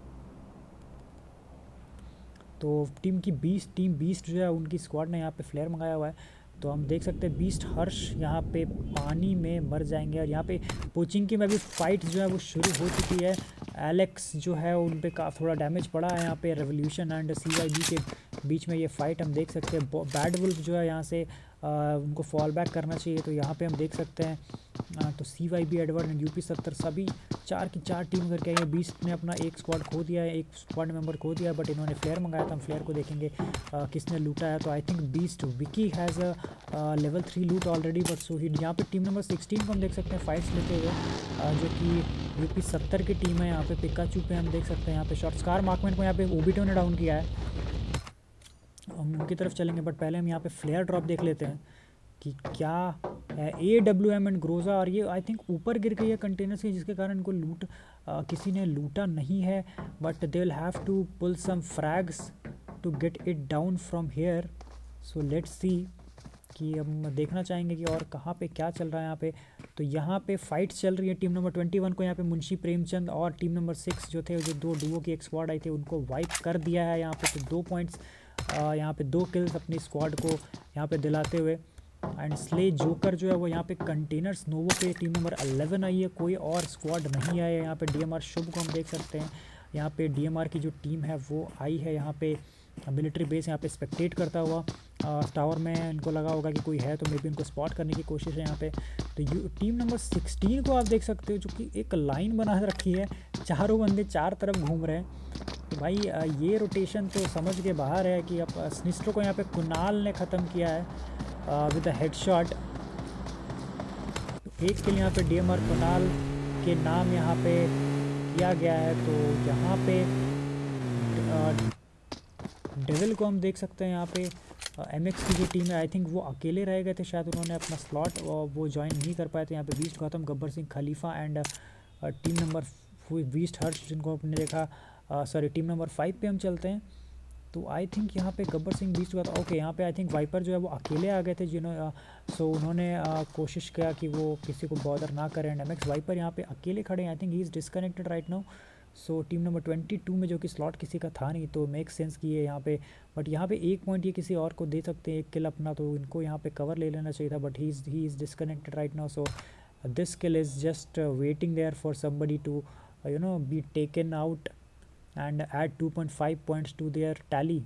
तो टीम बीस्ट जो है उनकी स्क्वाड ने यहाँ पे फ्लेयर मंगाया हुआ है। तो हम देख सकते हैं बीस्ट हर्ष यहाँ पे पानी में मर जाएंगे। और यहाँ पे पोचिंग की में भी फाइट जो है वो शुरू हो चुकी है। एलेक्स जो है उन पे काफ़ी थोड़ा डैमेज पड़ा है यहाँ पे। रेवोल्यूशन एंड CYB के बीच में ये फाइट हम देख सकते हैं। बैड वुल्फ जो है यहाँ से उनको फॉल बैक करना चाहिए। तो यहाँ पे हम देख सकते हैं तो CYB एडवर्ड एंड UP70 सभी 4 की 4 टीम करके आई है। बीस्ट ने अपना एक स्क्वाड खो दिया है, एक स्क्वाड मेंबर खो दिया है, बट इन्होंने फ्लेयर मंगाया था। हम फ्लेयर को देखेंगे किसने लूटा है। तो I think Beast Vicky has level 3 loot already, but so ही यहाँ पे टीम नंबर 16 को हम देख सकते हैं फाइट्स लेते हुए जो कि UP70 की टीम है। यहाँ पे पिकाचू पे हम देख सकते हैं यहाँ पे शॉट स्कार मार्कमेंट को यहाँ पे ओबिटो ने डाउन किया है। हम उनकी तरफ चलेंगे, बट पहले हम यहाँ पे फ्लेयर ड्रॉप देख लेते हैं कि क्या है। AWM एंड ग्रोजा, और ये आई थिंक ऊपर गिर गई है कंटेनर से जिसके कारण इनको लूट किसी ने लूटा नहीं है, but they will have to pull some frags to get it down from here. So let's see कि हम देखना चाहेंगे कि और कहाँ पे क्या चल रहा है यहाँ पे। तो यहाँ पे फाइट्स चल रही है। टीम नंबर 21 को यहाँ पे मुंशी प्रेमचंद और टीम नंबर 6 जो थे, जो दो डुओ की एक स्क्वाड आई थी, उनको वाइप कर दिया है यहाँ पे। तो 2 पॉइंट्स यहाँ पे 2 किल्स अपनी स्क्वाड को यहाँ पे दिलाते हुए। एंड स्ले जोकर जो है वो यहाँ पे कंटेनर्स नोवो पे टीम नंबर 11 आई है, कोई और स्क्वाड नहीं आया है यहाँ पे। डीएमआर शुभ को हम देख सकते हैं यहाँ पे। डीएमआर की जो टीम है वो आई है यहाँ पे मिलिट्री बेस यहाँ पे स्पेक्टेट करता हुआ। टावर में इनको लगा होगा कि कोई है, तो मे बी उनको स्पॉट करने की कोशिश है यहाँ पे। तो टीम नंबर 16 को आप देख सकते हो, जो कि एक लाइन बना रखी है, चारों बंदे चार तरफ घूम रहे हैं। तो भाई ये रोटेशन तो समझ के बाहर है कि अब स्निस्टर को यहाँ पे कुणाल ने ख़त्म किया है विद अ हेडशॉट। तो एक किल यहाँ पे डीएमआर कुणाल के नाम यहाँ पे किया गया है। तो यहाँ पे डेविल को हम देख सकते हैं यहाँ पे। एमएक्स की जो टीम है, आई थिंक वो अकेले रह गए थे शायद, उन्होंने अपना स्लॉट वो ज्वाइन नहीं कर पाए थे। यहाँ पे बीस्ट गौतम, गब्बर सिंह, खलीफा and team number Beast Harsh, जिनको आपने देखा। सॉरी, टीम नंबर 5 पे हम चलते हैं। तो आई थिंक यहाँ पे गब्बर सिंह बीस्ट गौतम, ओके, यहाँ पे आई थिंक वाइपर जो है वो अकेले आ गए थे, सो उन्होंने कोशिश किया कि वो किसी को बॉदर ना करें। एंड एमएक्स वाइपर यहाँ पे अकेले खड़े हैं। I think he is disconnected right now. So team number 22 में जो कि स्लॉट किसी का था नहीं, तो मेक सेंस की है यहाँ पे। बट यहाँ पे 1 पॉइंट ये किसी और को दे सकते हैं, 1 किल अपना, तो इनको यहाँ पे कवर ले लेना चाहिए था। But he is disconnected right now. So this kill is just waiting there for somebody to be taken out and add 2.5 points to their tally.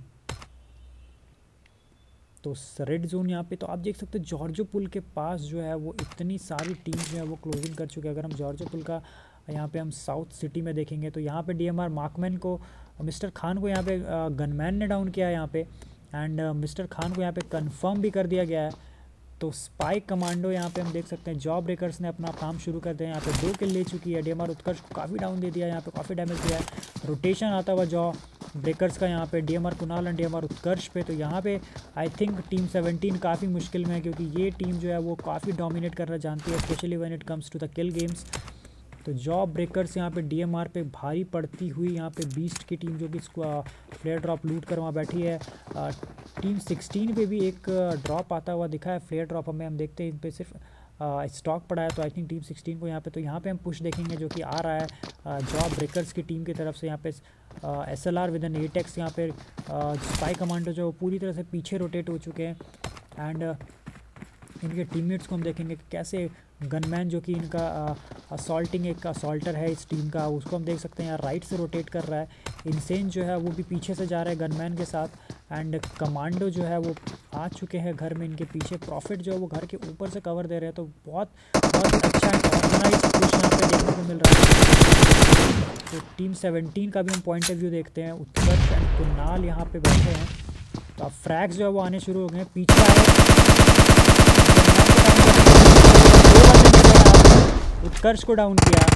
तो रेड जोन यहाँ पे तो आप देख सकते हो, जॉर्जो पुल के पास जो है वो इतनी सारी टीम्स जो है वो क्लोजिंग कर चुके हैं। अगर हम जॉर्जो पुल का यहाँ पे हम साउथ सिटी में देखेंगे, तो यहाँ पे डीएमआर मार्कमैन को, मिस्टर खान को यहाँ पे गनमैन ने डाउन किया है यहाँ पे। एंड मिस्टर खान को यहाँ पे कंफर्म भी कर दिया गया है। तो स्पाइक कमांडो यहाँ पे हम देख सकते हैं, जॉब ब्रेकर्स ने अपना काम शुरू कर दिया। यहाँ पे 2 किल ले चुकी है। डीएमआर उत्कर्ष को काफ़ी डाउन दे दिया, यहाँ पे काफ़ी डैमेज दिया है। रोटेशन आता हुआ जॉब ब्रेकर्स का यहाँ पे DMR Kunal and DMR Utkarsh पे। तो यहाँ पे आई थिंक टीम 17 काफ़ी मुश्किल में है, क्योंकि ये टीम जो है वो काफ़ी डोमिनेट करना जानती है, specially when it comes to the kill games. तो जॉब ब्रेकर्स यहाँ पे डीएमआर पे भारी पड़ती हुई, यहाँ पे बीस्ट की टीम जो कि फ्लेयर ड्रॉप लूट कर वहाँ बैठी है। टीम 16 पे भी एक ड्रॉप आता हुआ दिखा है, फ्लेयर ड्रॉप हम देखते हैं इन पे सिर्फ स्टॉक पड़ा है। तो आई थिंक टीम 16 को यहाँ पे, तो यहाँ पे हम पुश देखेंगे जो कि आ रहा है जॉब ब्रेकर्स की टीम की तरफ से। यहाँ पे SLR विद एन 8x, यहाँ पे स्पाई कमांडो जो पूरी तरह से पीछे रोटेट हो चुके हैं। एंड इनके टीममेट्स को हम देखेंगे कि कैसे गनमैन जो कि इनका असॉल्टिंग एक असॉल्टर है इस टीम का, उसको हम देख सकते हैं यार राइट से रोटेट कर रहा है। इनसेन जो है वो भी पीछे से जा रहा है गनमैन के साथ। एंड कमांडो जो है वो आ चुके हैं घर में इनके पीछे। प्रॉफिट जो है वो घर के ऊपर से कवर दे रहे हैं। तो बहुत बहुत अच्छा ऑर्गेनाइज पुश यहाँ पे देखने को मिल रहा है। तो टीम 17 का भी हम पॉइंट ऑफ व्यू देखते हैं। उत्कर्ष एंड कुणाल यहाँ पे बैठे हैं। तो अब फ्रैग्स जो है वो आने शुरू हो गए हैं। पीछे आए उत्कर्ष को डाउन किया।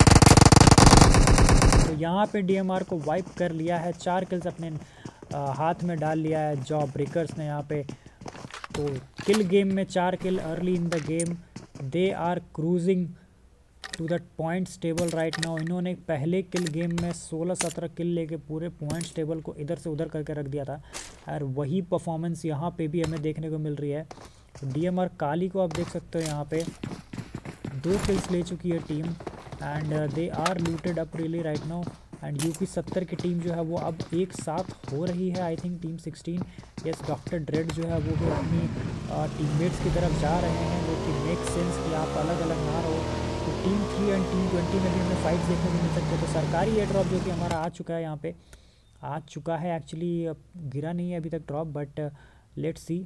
तो यहाँ पे डीएमआर को वाइप कर लिया है, 4 किल्स अपने हाथ में डाल लिया है जॉब ब्रेकर्स ने यहाँ पे। तो किल गेम में 4 kill early in the game. They are cruising to that points table right now. इन्होंने पहले किल गेम में 16-17 किल लेके पूरे पॉइंट्स टेबल को इधर से उधर करके रख दिया था, और वही परफॉर्मेंस यहाँ पे भी हमें देखने को मिल रही है। डीएमआर काली को आप देख सकते हो, यहाँ पे 2 किल्स ले चुकी है team. And they are looted up really right now. And UP 70 की टीम जो है वो अब एक साथ हो रही है। I think team 16, yes, doctor Dread जो है वो भी अपनी टीममेट्स की तरफ जा रहे हैं, जो कि मेक सेंस कि आप अलग अलग ना रहो। तो टीम 3 एंड टीम 20 में भी हमें फाइट्स देखने को मिल सकते हैं। तो सरकारी एयर ड्रॉप जो कि हमारा आ चुका है, यहाँ पे आ चुका है, एक्चुअली गिरा नहीं है अभी तक ड्रॉप, बट लेट्स सी।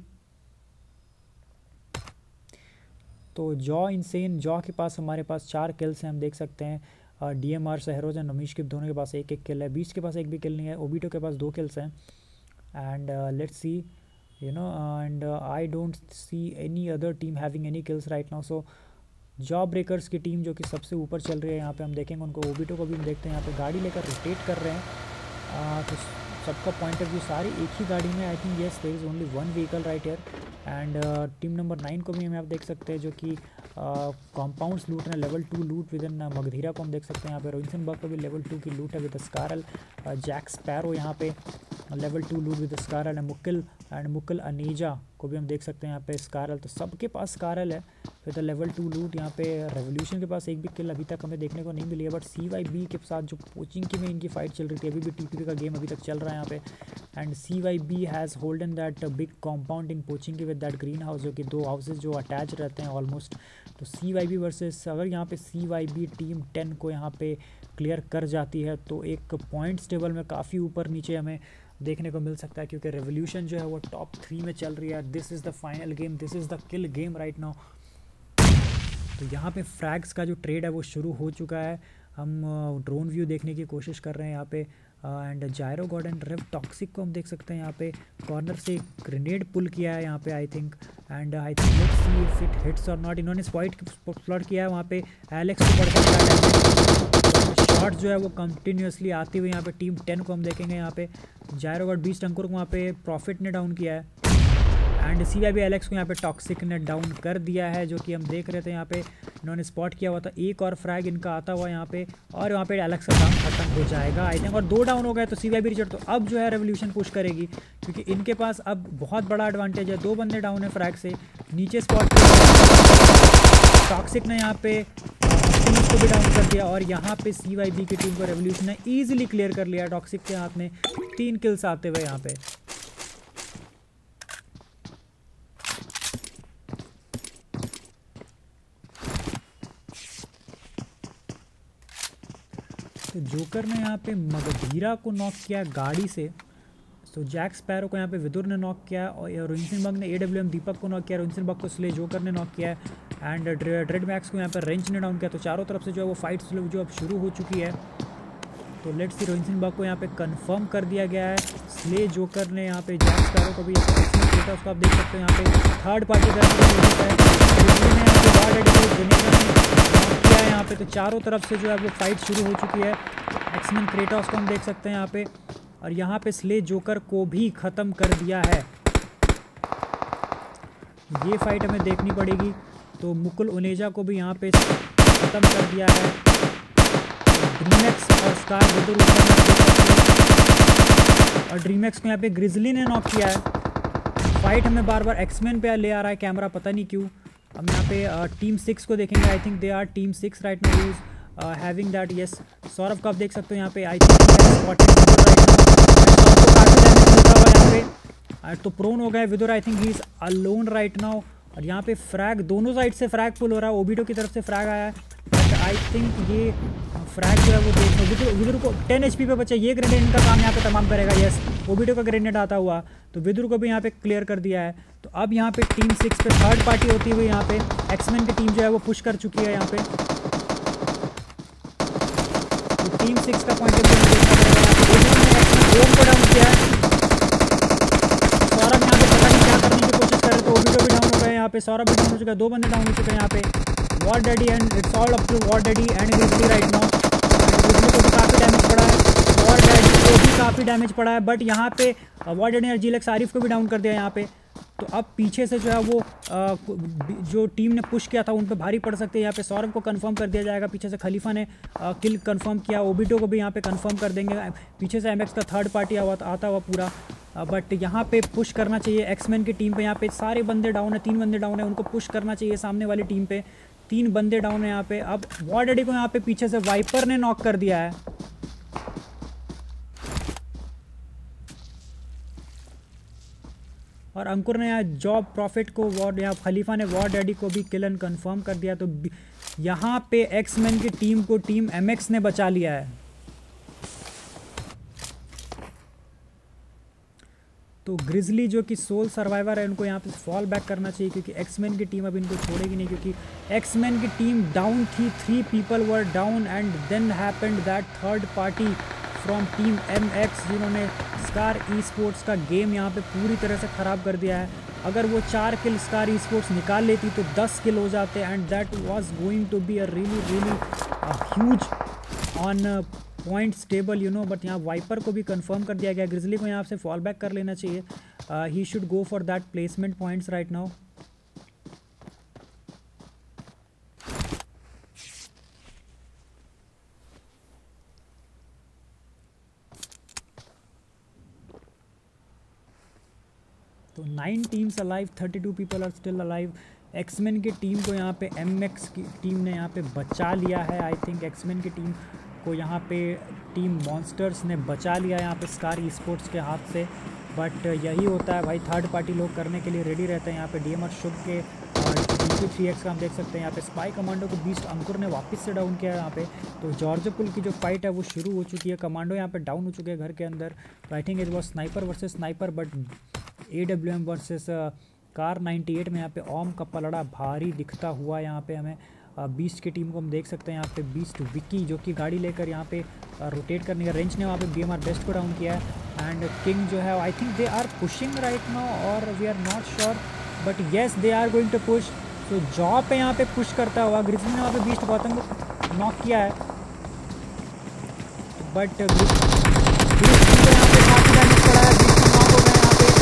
तो जॉ इनसेन, जॉ के पास हमारे पास 4 किल्स हैं, हम देख सकते हैं। डीएमआर सहरोज एंड नमीश के दोनों के पास 1-1 किल है। बीच के पास एक भी किल नहीं है। ओबीटो के पास 2 किल्स हैं। And let's see, and I don't see any other team having any kills right now. So Job Breakers की टीम जो कि सबसे ऊपर चल रही है, यहाँ पे हम देखेंगे उनको। ओबीटो को भी हम देखते हैं, यहाँ पे गाड़ी लेकर रोटेट कर रहे हैं। तो सबका पॉइंट ऑफ व्यू सारी एक ही गाड़ी में। I think yes, there is only 1 vehicle right here. And team number 9 को भी हमें आप देख सकते हैं, जो कि कॉम्पाउंड्स लूट रहे हैं। Level 2 loot with in Magadheera को हम देख सकते हैं। यहाँ पे रोइंसनबर्ग को भी लेवल 2 की लूट है विद स्कारल। जैक स्पैरो यहाँ पे level 2 loot with SCARL. And Mukil Aneja को भी हम देख सकते हैं यहाँ पे स्कारल, तो सबके पास स्कारल है। फिर द लेवल 2 लूट, यहाँ पे रेवोल्यूशन के पास एक भी किल अभी तक हमें देखने को नहीं मिली है, बट CYB के साथ जो पोचिंग की में इनकी फाइट चल रही थी, अभी भी TPP का गेम अभी तक चल रहा है यहाँ पे। And CYB has holden that big compound in Pochinki with that green house, जो कि 2 हाउसेज जो अटैच रहते हैं ऑलमोस्ट। तो CYB वर्सेस अगर यहाँ पे CYB टीम 10 को यहाँ पे क्लियर कर जाती है तो एक पॉइंट्स टेबल में काफ़ी ऊपर नीचे हमें देखने को मिल सकता है, क्योंकि रेवोल्यूशन जो है वो टॉप 3 में चल रही है। This is the final game, this is the kill game right now. तो यहाँ पे फ्रैग्स का जो ट्रेड है वो शुरू हो चुका है। हम ड्रोन व्यू देखने की कोशिश कर रहे हैं यहाँ पे। And Gyro God and Rev Toxic को हम देख सकते हैं यहाँ पे कॉर्नर से ग्रेनेड पुल किया है यहाँ पे I think. And I think let's see if it hits or not. इन्होंने स्पॉट किया है वहाँ पे एलेक्स को पड़ता शॉट जो है वो कंटिन्यूसली आती हुई यहाँ पे टीम 10 को हम देखेंगे। यहाँ पे जायरो गॉड बीस्ट अंकुर को वहाँ पे प्रॉफिट ने डाउन किया है एंड CYB एलेक्स को यहाँ पे टॉक्सिक ने डाउन कर दिया है, जो कि हम देख रहे थे यहाँ पे इन्होंने स्पॉट किया हुआ था। एक और फ्रैग इनका आता हुआ यहाँ पे और वहाँ पे एलेक्स का काम खत्म हो जाएगा आई थिंक। और 2 डाउन हो गए तो CYB रिचर्ड तो अब जो है रेवोल्यूशन पुश करेगी, क्योंकि इनके पास अब बहुत बड़ा एडवांटेज है। 2 बंदे डाउन है फ्रैग से, नीचे स्पॉट टॉक्सिक ने यहाँ पे को भी डाउन कर दिया और यहाँ पे CYB की टीम को रेवोल्यूशन ने ईजिली क्लियर कर लिया टॉक्सिक के हाथ में 3 किल्स आते हुए यहाँ पे। तो जोकर ने यहाँ पे मगधीरा को नॉक किया गाड़ी से। तो जैक स्पैरो को यहाँ पे विदुर ने नॉक किया और रोइंसनबर्ग ने AWM दीपक को नॉक किया। रोइंसनबर्ग को स्ले जोकर ने नॉक किया है एंड ड्रेड मैक्स को यहाँ पे रेंच ने डाउन किया। तो चारों तरफ से जो है वो फाइट्स जो अब शुरू हो चुकी है। तो लेट्स सी रोइंसनबर्ग को यहाँ पे कंफर्म कर दिया गया है। स्ले जोकर ने यहाँ पे जैक स्पैरो को भी उसको आप देख सकते हो यहाँ पे थर्ड पार्टी किया है यहाँ पे। तो चारों तरफ से जो है वो फाइट शुरू हो चुकी है। एक्समैन क्रेटोस को हम देख सकते हैं यहाँ पे और यहाँ पे स्ले जोकर को भी ख़त्म कर दिया है। ये फाइट हमें देखनी पड़ेगी। तो मुकुल ओनेजा को भी यहाँ पे ख़त्म कर दिया है। ड्रीमैक्स और स्कार विदुर और ड्रीमैक्स को यहाँ पे ग्रिजली ने नॉक किया है। फाइट हमें बार बार एक्समैन पे ले आ रहा है कैमरा, पता नहीं क्यों। हम यहाँ पे टीम 6 को देखेंगे। I think they are team 6 right now is having that. Yes, Saurabh का आप देख सकते हो यहाँ पे। आई थिंक तो प्रोन हो गए Vidur. I think he is alone right now. और यहाँ पे फ्रैग दोनों साइड से फ्रैग पुल हो रहा है। ओबिटो की तरफ से फ्रैग आया है बट आई थिंक ये फ्रैग जो है वो देखो विदुर को 10 HP पे बचा। ये ग्रेनेड इनका काम यहाँ पे तमाम करेगा। यस, ओबिटो का ग्रेनेड आता हुआ तो विदुर को भी यहाँ पे क्लियर कर दिया है। तो अब यहाँ पे टीम 6 पे थर्ड पार्टी होती हुई यहाँ पे एक्समैन की टीम जो है वो पुश कर चुकी है यहाँ पे। तो टीम 6 का पॉइंट ऑफ व्यू देखना पड़ेगा। ओम को डाउन किया है। सौरभ यहाँ पे पता नहीं क्या करने की कोशिश कर रहे थे। ओबिटो भी डाउन हो गए यहाँ पे, सौरभ भी डाउन हो चुका है। 2 बंदे डाउन हो चुके हैं यहाँ पे। War Daddy and it's all up to War Daddy and Grizzly right now. Grizzly को भी काफ़ी डैमेज पड़ा है, वॉर डैडी को भी काफ़ी डैमेज पड़ा है। बट यहाँ पे वॉर डैडी और जीलेक्स आरिफ को भी डाउन कर दिया यहाँ पे। तो अब पीछे से जो है वो जो टीम ने पुश किया था उन पे भारी पड़ सकते हैं। यहाँ पे सौरभ को कंफर्म कर दिया जाएगा। पीछे से खलीफा ने किल कंफर्म किया। ओबिटो को भी यहाँ पे कंफर्म कर देंगे। पीछे से MX का थर्ड पार्टी आता हुआ पूरा। बट यहाँ पे पुश करना चाहिए एक्समैन की टीम पे। यहाँ पे सारे बंदे डाउन है, 3 बंदे डाउन है, उनको पुश करना चाहिए सामने वाली टीम पे। 3 बंदे डाउन है यहाँ पे। अब वॉर डैडी को यहाँ पे पीछे से वाइपर ने नॉक कर दिया है। और अंकुर ने यहाँ जॉब प्रॉफिट को यहाँ खलीफा ने वॉर डैडी को भी किल एंड कन्फर्म कर दिया। तो यहाँ पे एक्समैन की टीम को टीम MX ने बचा लिया है। तो ग्रिजली जो कि सोल सर्वाइवर है उनको यहाँ पे फॉल बैक करना चाहिए, क्योंकि एक्समैन की टीम अब इनको छोड़ेगी नहीं, क्योंकि एक्समैन की टीम डाउन थी। 3 people were down and then happened that third party from team MX जिन्होंने स्कार ई-स्पोर्ट्स का गेम यहाँ पे पूरी तरह से ख़राब कर दिया है। अगर वो 4 किल स्कार ई-स्पोर्ट्स निकाल लेती तो 10 किल हो जाते and that was going to be a really huge on points table you know. But यहाँ वाइपर को भी कंफर्म कर दिया गया। ग्रिजली को यहाँ से फॉल बैक कर लेना चाहिए। He should go for that placement points right now. तो so 9 teams alive, 32 people are still alive. Axeman की टीम को यहाँ पे एमएक्स की टीम ने यहाँ पे बचा लिया है। आई थिंक एक्समैन की टीम को यहाँ पे टीम मॉन्स्टर्स ने बचा लिया यहाँ पे स्कार ई स्पोर्ट्स के हाथ से। बट यही होता है भाई, थर्ड पार्टी लोग करने के लिए रेडी रहते हैं। यहाँ पे डीएमआर शुभ के DP3X का हम देख सकते हैं। यहाँ पे स्पाई कमांडो को बीस्ट अंकुर ने वापस से डाउन किया है यहाँ पे। तो जॉर्ज पुल की जो फाइट है वो शुरू हो चुकी है। कमांडो यहाँ पे डाउन हो चुके हैं घर के अंदर। तो I think it was sniper versus sniper, but AWM versus Kar 98 में यहाँ पे ओम का पलड़ा भारी दिखता हुआ यहाँ पे हमें। बीस्ट की टीम को हम देख सकते हैं यहाँ पे बीस्ट विकी जो कि गाड़ी लेकर यहाँ पे रोटेट करने का रेंज ने वहाँ पे BMR बेस्ट को डाउन किया है। एंड किंग जो है I think they are pushing right now और we are not sure, but yes they are going to push. तो जॉ पे यहाँ पे पुश करता हुआ ग्रिजली ने वहाँ पे बीस्ट गौतम को नॉक किया है, बट बीस्ट को यहाँ पे काफ़ी डैमेज पड़ा है। बीस्ट को नॉक हो गए यहाँ पे।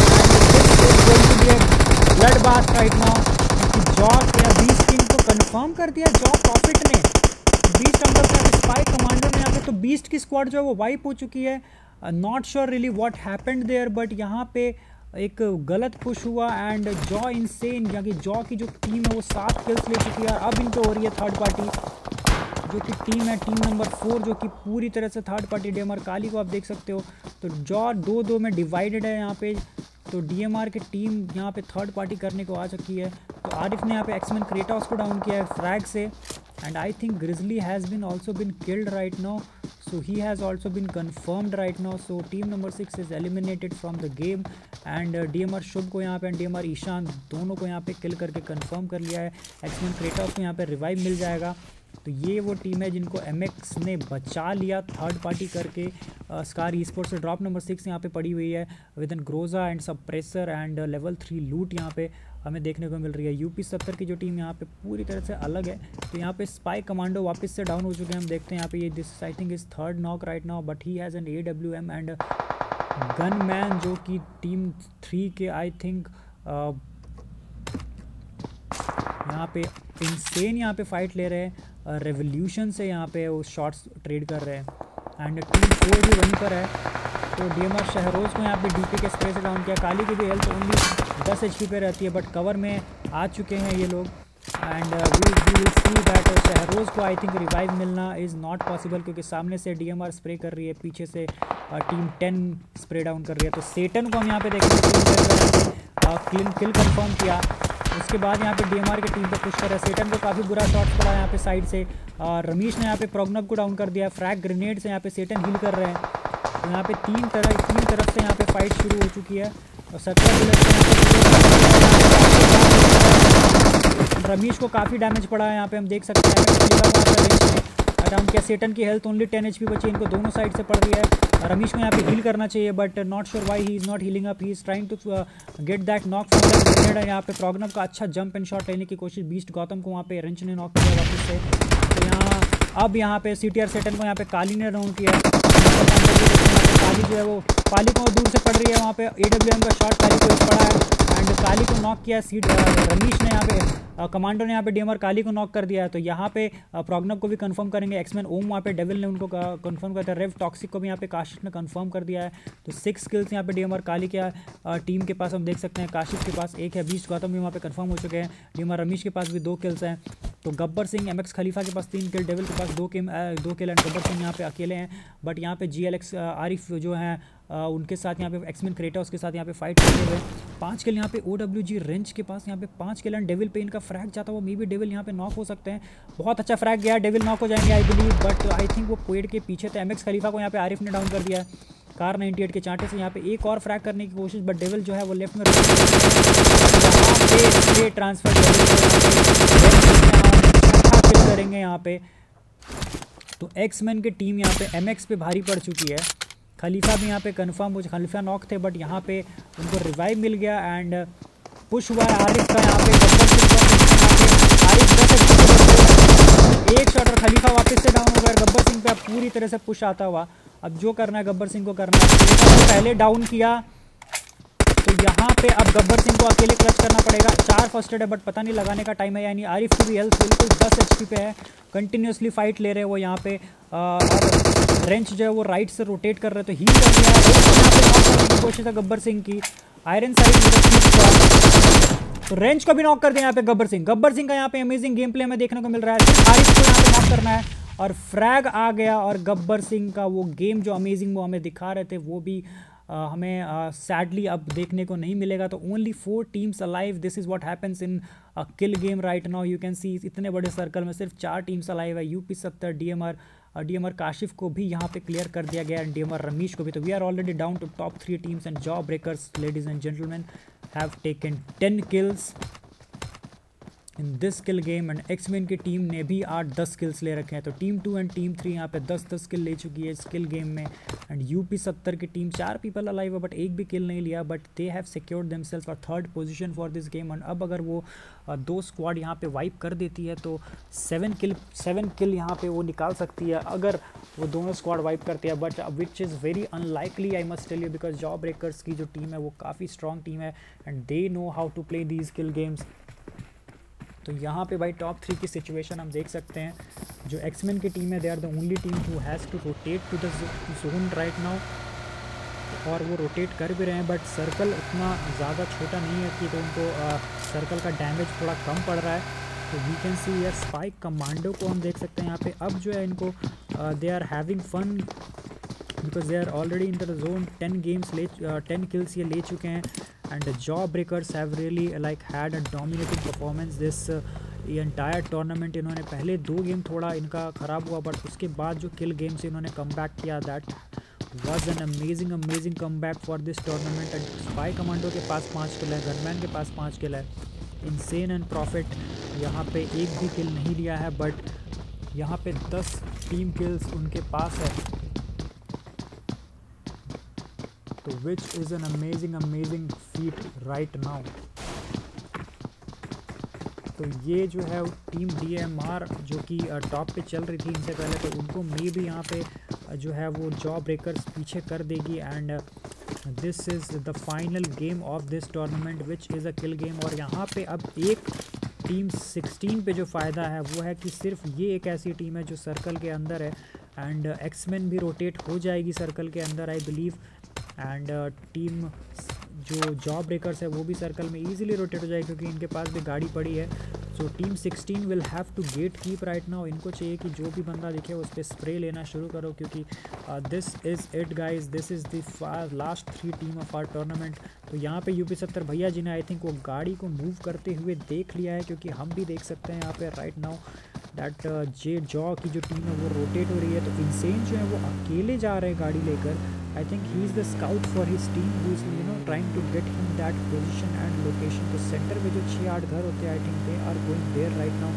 ब्लड बाथ राइट नाउ क्योंकि जॉ या बीस्ट किंग को कंफर्म कर दिया जॉ प्रॉफिट ने। बीस्ट अंदर से स्पाई कमांडर ने यहाँ पे, तो बीस्ट की स्क्वाड जो है वो वाइप हो चुकी है। Not sure really what happened there, but यहाँ पे एक गलत पुश हुआ एंड जॉ इनसेन यानी जॉ की जो टीम है वो 7 किल्स ले चुकी है। अब इनको हो रही है थर्ड पार्टी जो कि टीम है टीम नंबर 4 जो कि पूरी तरह से थर्ड पार्टी डीएमआर काली को आप देख सकते हो। तो जॉ 2-2 में डिवाइडेड है यहाँ पे। तो डीएमआर की टीम यहाँ पे थर्ड पार्टी करने को आ चुकी है। तो आरिफ ने यहाँ पे एक्समैन क्रेटोस को डाउन किया है फ्रैग से। And I think Grizzly has been also been killed right now, so he has also been confirmed right now, so team number 6 is eliminated from the game and DMR Shubh को यहाँ पे DMR ईशान दोनों को यहाँ पे किल करके कंफर्म कर लिया है। एक्समैन क्रेटोस को यहाँ पे रिवाइव मिल जाएगा। तो ये वो टीम है जिनको MX ने बचा लिया थर्ड पार्टी करके। स्कार ई स्पोर्ट्स से ड्रॉप नंबर 6 यहाँ पे पड़ी हुई है with an Groza and suppressor and level 3 loot यहाँ पे हमें देखने को मिल रही है। UP70 की जो टीम यहाँ पे पूरी तरह से अलग है। तो यहाँ पे स्पाई कमांडो वापस से डाउन हो चुके हैं। हम देखते हैं यहाँ पे ये this I think is third knock right now, but he has an AWM and gun man जो कि टीम 3 के आई थिंक यहाँ पे इनसेन यहाँ पे फाइट ले रहे हैं। रेवोल्यूशन से यहाँ पे वो शॉट्स ट्रेड कर रहे हैं एंड टीम 4 भी वहीं पर है। तो डीएमआर शहरोज़ को यहाँ पे DP के स्प्रे से डाउन किया। काली की भी हेल्थ ओनली 10 HP पे रहती है, बट कवर में आ चुके हैं ये लोग। And we will see that Shahroz को आई थिंक रिवाइव मिलना इज़ नॉट पॉसिबल क्योंकि सामने से डीएमआर स्प्रे कर रही है, पीछे से टीम 10 स्प्रे डाउन कर रही है। तो सेटन को हम यहाँ पे देखेंगे किल कंफर्म किया। उसके बाद यहाँ पे डीएमआर की टीम पे पुश कर रहा है। सेटन को काफ़ी बुरा शॉट पड़ा यहाँ पे साइड से। रमीश ने यहाँ पे प्रोग्नब को डाउन कर दिया। फ्रैग ग्रेनेड से यहाँ पे सेटन हील कर रहे हैं। तो यहाँ पे तीन तरफ से यहाँ पे फाइट शुरू हो चुकी है और 17 बुलेट से रमीश को काफ़ी डैमेज पड़ा है। यहाँ पे हम देख सकते हैं डाउन किया। सेटन की हेल्थ ओनली 10 HP बची। इनको दोनों साइड से पड़ रही है। रमीश को यहाँ पे हील करना चाहिए, but not sure why he is not healing up. He is trying to get that knock from that grenade. यहाँ पे प्रोग्नब का अच्छा जंप एंड शॉट लेने की कोशिश। बीस्ट गौतम को वहाँ पे रेंच ने नॉक किया वापस से। तो यहाँ अब यहाँ पे CTR सेटन को यहाँ पे काली ने डाउन किया। काली जो है वो काली को दूर से पड़ रही है। वहाँ पे AWM का शॉट काली को पड़ा है एंड काली को नॉक किया। रमीश ने यहाँ पे कमांडो ने यहाँ पे डीएमआर काली को नॉक कर दिया है। तो यहाँ पे प्रोग्नब को भी कंफर्म करेंगे। एक्समैन ओम वहाँ पे डेविल ने उनको कंफर्म कर दिया। रेव टॉक्सिक को भी यहाँ पे काशिफ ने कंफर्म कर दिया है। तो 6 किल्स यहाँ पे डीएमआर काली के टीम के पास हम देख सकते हैं। काशिफ के पास 1 है। बीस्ट गौतम भी वहाँ पे कंफर्म हो चुके हैं। डीएमआर रमीश के पास भी 2 किल्स हैं। तो गब्बर सिंह MX खलीफा के पास 3 किल, डेविल के पास 2 किल एंड गब्बर सिंह यहाँ पे अकेले हैं। बट यहाँ पे GLX आरिफ जो हैं उनके साथ यहाँ पे एक्समैन क्रेटोस के साथ यहाँ पे फाइट करते हुए 5 किल यहाँ पे OWG रेंज के पास यहाँ पे 5 किल एंड डेविल पे इनका फ्रैग जाता हुआ मे बी डेविल यहाँ पे नॉक हो सकते हैं। बहुत अच्छा फ्रैग गया, डेविल नॉक हो जाएंगे I believe, but I think वो पेड़ के पीछे थे। MX खलीफा को यहाँ पे आरिफ ने डाउन कर दिया है कार 98 के चांटे से। यहाँ पे एक और फ्रैग करने की कोशिश, बट डेविल जो है वो लेफ्ट में ट्रांसफर किल करेंगे यहाँ पे। तो एक्समैन की टीम यहाँ पे MX पे भारी पड़ चुकी है। खलीफा भी यहाँ पे कंफर्म हो, खलीफा नॉक थे बट यहाँ पे उनको रिवाइव मिल गया एंड पुश हुआ है आरिफ का यहाँ पे। एक शॉट और खलीफा वापस से डाउन हो गया। गब्बर सिंह पे अब पूरी तरह से पुश आता हुआ। अब जो करना है गब्बर सिंह को करना है। पहले डाउन किया तो यहाँ पे अब गब्बर सिंह को अकेले क्लच करना पड़ेगा। 4 फर्स्ट एड है बट पता नहीं लगाने का टाइम है यानी। आरिफ की भी हेल्थ बिल्कुल 10 HP पे है। कंटिन्यूसली फाइट ले रहे हैं वो यहाँ पे। और रेंच जो है वो राइट से रोटेट कर रहे हैं तो हील कर दिया। यहाँ पे नॉक करने की कोशिश है गब्बर सिंह की आयरन साइड। तो रेंज को भी नॉक कर दिया यहाँ पे गब्बर सिंह का यहाँ पे अमेजिंग गेम प्ले हमें देखने को मिल रहा है। आरिफ को यहाँ पे नॉक करना है और फ्रैग आ गया, और गब्बर सिंह का वो गेम जो अमेजिंग वो हमें दिखा रहे थे वो भी हमें सैडली अब देखने को नहीं मिलेगा। तो only 4 teams alive, this is what happens in kill game right now. You can see इतने बड़े सर्कल में सिर्फ 4 टीम्स अलाइव है। UP70 डीएमआर काशिफ को भी यहाँ पे क्लियर कर दिया गया, एंड डीएमआर रमीश को भी। तो we are already down to top 3 teams, and jaw breakers ladies and gentleman have taken 10 kills in this kill game, and axeman की टीम ने भी 8-10 किल्स ले रखे हैं। तो टीम 2 एंड टीम 3 यहाँ पे 10-10 किल ले चुकी है इस किल गेम में। एंड UP70 की टीम 4 पीपल अलाइव है बट एक भी किल नहीं लिया, but they have secured themselves for 3rd position for this game. And अब अगर वो 2 स्क्वाड यहाँ पे वाइप कर देती है तो 7 किल यहाँ पे वो निकाल सकती है अगर वो दोनों स्क्वाड वाइप करती है, but which is very unlikely I must tell you, because jaw breakers की जो टीम है वो काफ़ी स्ट्रॉन्ग टीम है, and they know how to play these kill games. तो यहाँ पे भाई टॉप 3 की सिचुएशन हम देख सकते हैं। जो एक्समैन की टीम है, they are the only team who has to rotate to the zone right now, और वो रोटेट कर भी रहे हैं, बट सर्कल उतना ज़्यादा छोटा नहीं है कि तो उनको सर्कल का डैमेज थोड़ा कम पड़ रहा है। तो वी कैन सी यार स्पाइक कमांडो को हम देख सकते हैं यहाँ पे। अब जो है इनको they are having fun because they are already in the zone. 10 kills ये ले चुके हैं, and jaw breakers have really like had a dominating performance this entire tournament. इन्होंने पहले 2 गेम थोड़ा इनका ख़राब हुआ, बट उसके बाद जो किल गेम से इन्होंने कम बैक किया, that was an amazing come back for this tournament. And spy commando के पास 5 किल है, गनमैन के पास 5 किल है, इनसेन एंड प्रॉफिट यहाँ पे एक भी किल नहीं लिया है, बट यहाँ पे 10 टीम किल्स उनके पास है। तो which is an amazing feat right now. तो ये जो है टीम DMR जो कि टॉप पे चल रही थी इनसे पहले, तो उनको मे भी यहाँ पे जो है वो जॉ ब्रेकर्स पीछे कर देगी। And this is the final game of this tournament which is a kill game. और यहाँ पे अब एक टीम 16 पे जो फ़ायदा है वो है कि सिर्फ ये एक ऐसी टीम है जो सर्कल के अंदर है, एंड एक्समैन भी रोटेट हो जाएगी सर्कल के अंदर आई बिलीव, एंड टीम जो जॉ ब्रेकर्स है वो भी सर्कल में इजीली रोटेट हो जाएगी क्योंकि इनके पास भी गाड़ी पड़ी है। So team 16 will have to get keep right now. इनको चाहिए कि जो भी बंदा दिखे उस पर स्प्रे लेना शुरू करो, क्योंकि this is it guys, this is the last 3 team of our tournament. तो यहाँ पे UP70 भैया जी ने आई थिंक वो गाड़ी को मूव करते हुए देख लिया है, क्योंकि हम भी देख सकते हैं यहाँ पे राइट नाउ दैट जॉ की जो टीम है वो रोटेट हो रही है। तो इनसेन जो है वो अकेले जा रहे हैं गाड़ी लेकर। I think he is the scout for his team who is trying to get him that position and location. तो सेंटर में जो 6-8 घर होते हैं I think they are going there right now,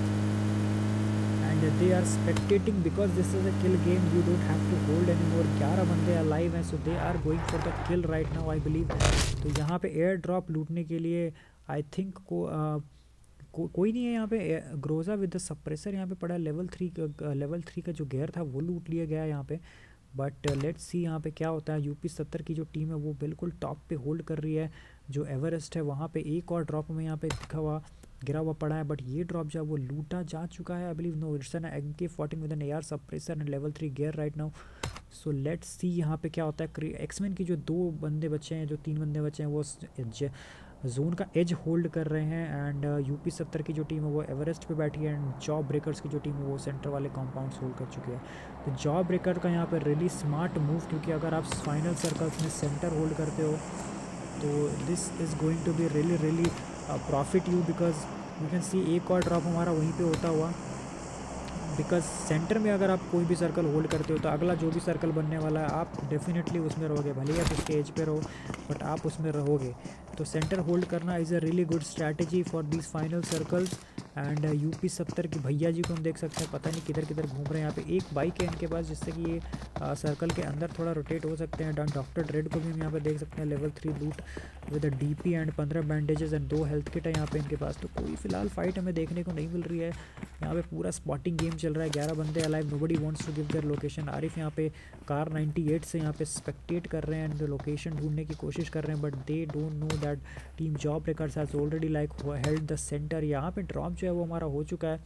and they are spectating because this is a kill game, you don't have to hold any more. 11 बंदे अलाइव हैं, so they are going for the kill right now I believe. तो यहाँ पे एयर ड्रॉप लूटने के लिए आई थिंक कोई नहीं है यहाँ पे। ग्रोजा विद द सप्रेसर यहाँ पे पड़ा है। लेवल 3 का जो गेयर था वो लूट लिया गया है यहाँ पे, बट लेट्स सी यहाँ पे क्या होता है। UP70 की जो टीम है वो बिल्कुल टॉप पे होल्ड कर रही है। जो एवरेस्ट है वहाँ पे एक और ड्रॉप में यहाँ पे गिरा हुआ पड़ा है, बट ये ड्रॉप जो है वो लूटा जा चुका है I believe. No, it's an MK14 with an AR suppressor and level 3 gear right now. So let's see यहाँ पे क्या होता है। एक्समैन की जो 2 बंदे बचे हैं, जो 3 बंदे बचे हैं, वो जोन का एज होल्ड कर रहे हैं, एंड UP70 की जो टीम है वो एवरेस्ट पे बैठी है, एंड जॉ ब्रेकर्स की जो टीम है वो सेंटर वाले कॉम्पाउंड्स होल्ड कर चुके हैं। तो जॉ ब्रेकर का यहाँ पर रियली स्मार्ट मूव, क्योंकि अगर आप फाइनल सर्कल्स में सेंटर होल्ड करते हो तो this is going to be really profit you, because you can see एक और ड्रॉप हमारा वहीं पे होता हुआ, बिकॉज सेंटर में अगर आप कोई भी सर्कल होल्ड करते हो तो अगला जो भी सर्कल बनने वाला है आप डेफिनेटली उसमें रहोगे, भले ही आप उसके एज पे रहो बट आप उसमें रहोगे। तो सेंटर होल्ड करना is a really good strategy for these final circles. And UP70 की भैया जी को हम देख सकते हैं, पता नहीं किधर किधर घूम रहे हैं। यहाँ पे एक बाइक है इनके पास जिससे कि ये सर्कल के अंदर थोड़ा रोटेट हो सकते हैं। डॉक्टर ड्रेड को भी हम यहाँ पे देख सकते हैं, level 3 loot with DP and 15 bandages and 2 health kit है यहाँ पे इनके पास। तो कोई फिलहाल फाइट हमें देखने को नहीं मिल रही है। यहाँ पे पूरा स्पॉटिंग गेम चल रहा है, 11 बंदे alive, nobody wants to give their location. Arif यहाँ पे कार 98 से यहाँ पे स्पेक्टेट कर रहे हैं एंड लोकेशन ढूंढने की कोशिश कर रहे हैं, but they don't know that team jaw breakers has already like held the centre. यहाँ पे ड्रॉप जो है वो हमारा हो चुका है,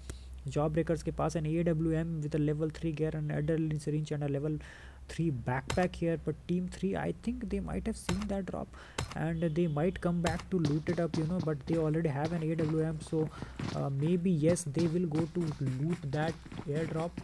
जॉब ब्रेकर्स के पास an AWM with a level 3 gear and adrenaline syringe and a level 3 backpack here, but team 3 I think they might have seen that drop and they might come back to loot it up, you know, but they already have an AWM, so maybe yes they will go to loot that airdrop.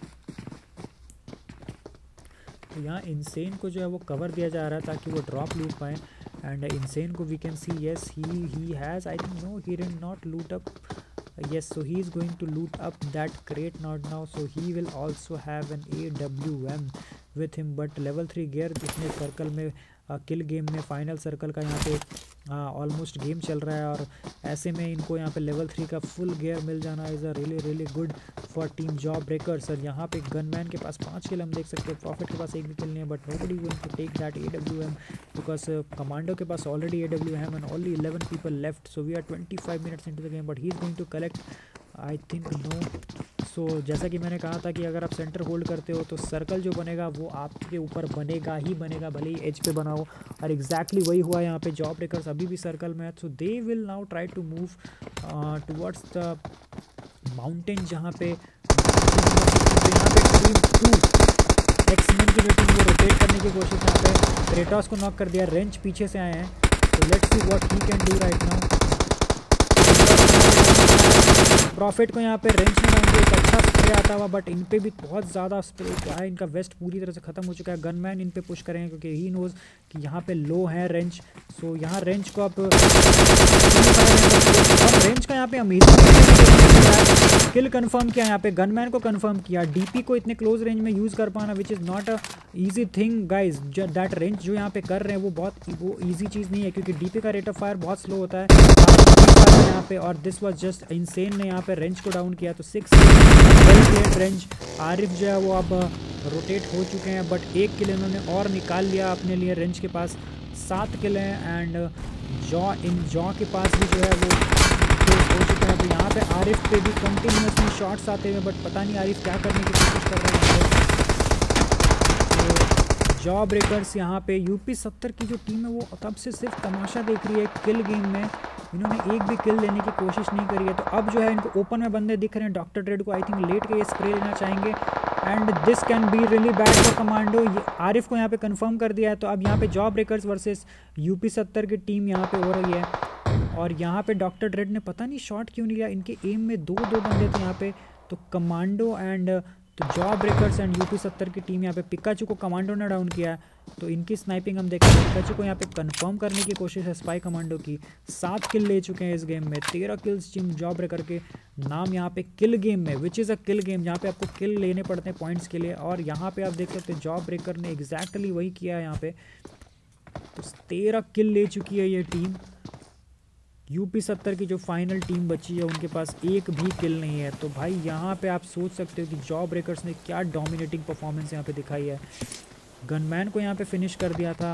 तो यहाँ इंसेन को जो है वो कवर दिया जा रहा है ताकि वो ड्रॉप लूट पाए एंड इंसेन को we can see yes he has I think no he did not loot up yes, so he is going to loot up that crate not now, so he will also have an AWM with him, but level 3 gear जिसने सर्कल में किल गेम में फाइनल सर्कल का यहाँ पे ऑलमोस्ट गेम चल रहा है और ऐसे में इनको यहाँ पे लेवल 3 का फुल गियर मिल जाना is a really good for team job breakers. और यहाँ पे गनमैन के पास 5 किल हम देख सकते हैं, प्रॉफिट के पास 1 भी किल नहीं है, but nobody going to take that AWM because commando के पास already AWM and only 11 people left, so we are 25 minutes into the game, but he is going to collect I think no. सो जैसा कि मैंने कहा था कि अगर आप सेंटर होल्ड करते हो तो सर्कल जो बनेगा वो आपके ऊपर बनेगा ही बनेगा, भले ही एज पे बना हो, और एग्जैक्टली वही हुआ यहाँ पे। जॉब ब्रेकर्स अभी भी सर्कल में है, so they will now try to move towards the mountain जहाँ पे टीम 2 एक्समेन की टीम को रोटेट करने की कोशिश, यहाँ पे क्रेटोस को नॉक कर दिया, रेंच पीछे से आए हैं, तो let's see what he can do right now. Profit को यहाँ पे रेंच में डाउन दिया, एक अच्छा स्प्रे आता हुआ, बट इन पे भी बहुत ज़्यादा स्प्रे है, इनका वेस्ट पूरी तरह से ख़त्म हो चुका है। गनमैन इन पे पुश करेंगे क्योंकि ही नोज़ कि यहाँ पे लो है रेंच, सो यहाँ रेंच को आप और रेंच का यहाँ पे अमेजिंग किल कंफर्म किया, यहाँ पे गनमैन को कंफर्म किया। डीपी को इतने क्लोज रेंज में यूज़ कर पाना which is not a easy thing guys, that range जो यहाँ पे कर रहे हैं वो ईजी चीज़ नहीं है क्योंकि डीपी का रेट ऑफ फायर बहुत स्लो होता है यहाँ पे, और दिस वाज जस्ट इंसेन ने यहाँ पे रेंज को डाउन किया। तो 6 रेंज आरिफ जो है वो अब रोटेट हो चुके हैं, बट 1 किल इन्होंने और निकाल लिया अपने लिए। रेंज के पास 7 किल हैं एंड जॉ के पास भी जो है वो हो चुके हैं। तो यहाँ पे आरिफ पे भी कंटिन्यूसली शॉट्स आते हुए, बट पता नहीं आरिफ क्या करने की कोशिश कर रहे हैं। जॉब ब्रेकर्स यहाँ पे यूपी 70 की जो टीम है वो तब से सिर्फ तमाशा देख रही है किल गेम में, इन्होंने एक भी किल लेने की कोशिश नहीं करी है। तो अब जो है इनको ओपन में बंदे दिख रहे हैं, डॉक्टर ड्रेड को आई थिंक लेट के ये स्प्रे लेना चाहेंगे and this can be really bad for commando. Arif को यहाँ पे कंफर्म कर दिया है, तो अब यहाँ पे जॉब ब्रेकर्स वर्सेस यूपी 70 की टीम यहाँ पे हो रही है और यहाँ पे डॉक्टर ड्रेड ने पता नहीं शॉट क्यों नहीं लिया, इनके एम में दो बंदे थे यहाँ पे, तो कमांडो एंड तो जॉब ब्रेकर्स एंड यूपी 70 की टीम यहाँ पे पिकाचू को कमांडो ने डाउन किया, तो इनकी स्नाइपिंग हम देखते हैं। पिकाचू को यहाँ पे कंफर्म करने की कोशिश है स्पाई कमांडो की, 7 किल ले चुके हैं इस गेम में, 13 किल्स टीम जॉब ब्रेकर के नाम यहाँ पे किल गेम में, विच इज़ अ किल गेम जहाँ पे आपको किल लेने पड़ते हैं पॉइंट्स के लिए, और यहाँ पे आप देख सकते हैं जॉब ब्रेकर ने एग्जैक्टली वही किया है यहाँ पे। तो 13 किल ले चुकी है ये टीम। यूपी 70 की जो फाइनल टीम बची है उनके पास एक भी किल नहीं है। तो भाई यहाँ पे आप सोच सकते हो कि जॉब ब्रेकर्स ने क्या डोमिनेटिंग परफॉर्मेंस यहाँ पे दिखाई है। गनमैन को यहाँ पे फिनिश कर दिया था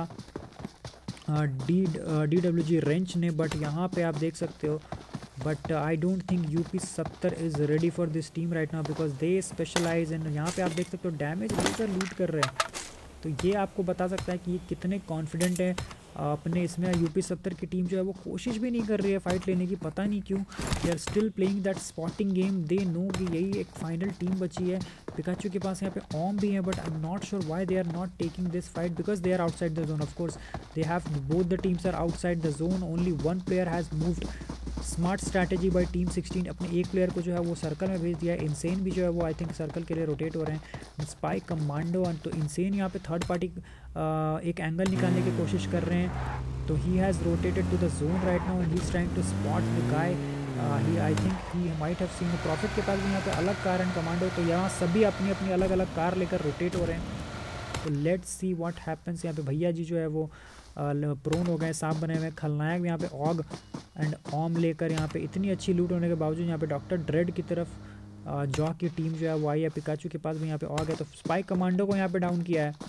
DWG रेंच ने, बट यहाँ पे आप देख सकते हो, but I don't think UP 70 is ready for this team right now because they specialise in, यहाँ पे आप देख सकते हो डैमेज लेकर लूट कर रहे हैं। तो ये आपको बता सकता है कि ये कितने कॉन्फिडेंट है अपने इसमें। यूपी 70 की टीम जो है वो कोशिश भी नहीं कर रही है फाइट लेने की, पता नहीं क्यों, they are still playing that spotting game, they know कि यही एक फाइनल टीम बची है। पिकाचू के पास यहाँ पे ऑम भी है, but I am not sure why they are not taking this fight because they are outside the zone. Of course they have both the teams are outside the zone, only one player has moved. Smart strategy by team 16, अपने एक प्लेयर को जो है वो सर्कल में भेज दिया है। इंसेन भी जो है वो आई थिंक सर्कल के लिए रोटेट हो रहे हैं। स्पाई कमांडो, तो इंसेन यहाँ पे थर्ड पार्टी एक एंगल निकालने की कोशिश कर रहे हैं, तो he has rotated to the zone right now and he is trying to spot the guy. He I think he might have seen profit के पास भी यहाँ पे अलग कार एंड कमांडो, तो यहाँ सभी अपनी अपनी अलग अलग कार लेकर रोटेट हो रहे हैं। तो लेट्स सी व्हाट हैपन्स। यहाँ पे भैया जी जो है वो प्रोन हो गए, सांप बने हुए। खलनायक भी यहाँ पे ऑग एंड ऑम लेकर यहाँ पे इतनी अच्छी लूट होने के बावजूद यहाँ पे डॉक्टर ड्रेड की तरफ जॉ की टीम जो है वो आई है। पिकाचू के पास भी यहाँ पे ऑग है, तो स्पाई कमांडो को यहाँ पे डाउन किया है,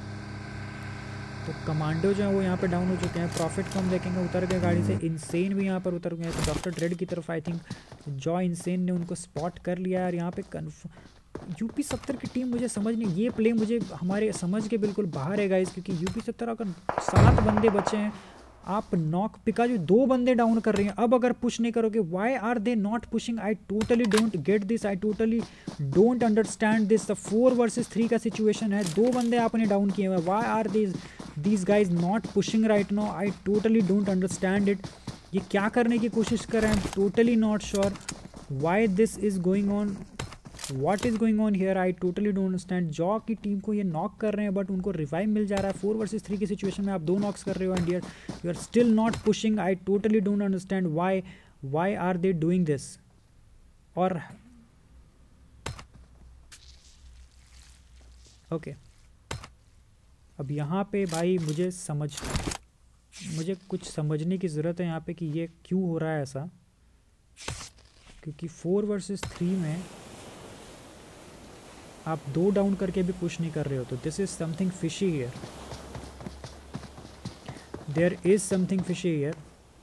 तो कमांडो जो है वो यहाँ पे डाउन हो चुके हैं। प्रॉफिट को हम देखेंगे उतर गए गाड़ी से। इंसेन भी यहाँ पर उतर गए हैं, तो डॉक्टर ड्रेड की तरफ आई थिंक जॉ इंसेन ने उनको स्पॉट कर लिया है। और यहाँ पे यूपी 70 की टीम मुझे समझ नहीं, ये प्ले मुझे हमारे समझ के बिल्कुल बाहर है गाइस, क्योंकि यूपी 70 अगर 7 बंदे बचे हैं आप नॉक पिकाचू 2 बंदे डाउन कर रहे हैं, अब अगर पुश नहीं करोगे, why are they not pushing? I totally don't get this, I totally don't understand this. 4 versus 3 का सिचुएशन है, 2 बंदे आपने डाउन किए हुए, why are these guys not pushing right now? I totally don't understand it. ये क्या करने की कोशिश कर रहे हैं? totally not sure why this is going on, what is going on here. I totally don't understand. Jaw की टीम को ये नॉक कर रहे हैं बट उनको रिवाइव मिल जा रहा है। 4 वर्सेस 3 की सिचुएशन में आप 2 नॉक्स कर रहे हो and you are still not pushing. I totally don't understand why are they doing this. और ओके अब यहाँ पे भाई मुझे कुछ समझने की ज़रूरत है यहाँ पे कि ये क्यों हो रहा है ऐसा, क्योंकि 4 वर्सेस 3 में आप 2 डाउन करके भी पुश नहीं कर रहे हो, तो this is something fishy here, there is something fishy here.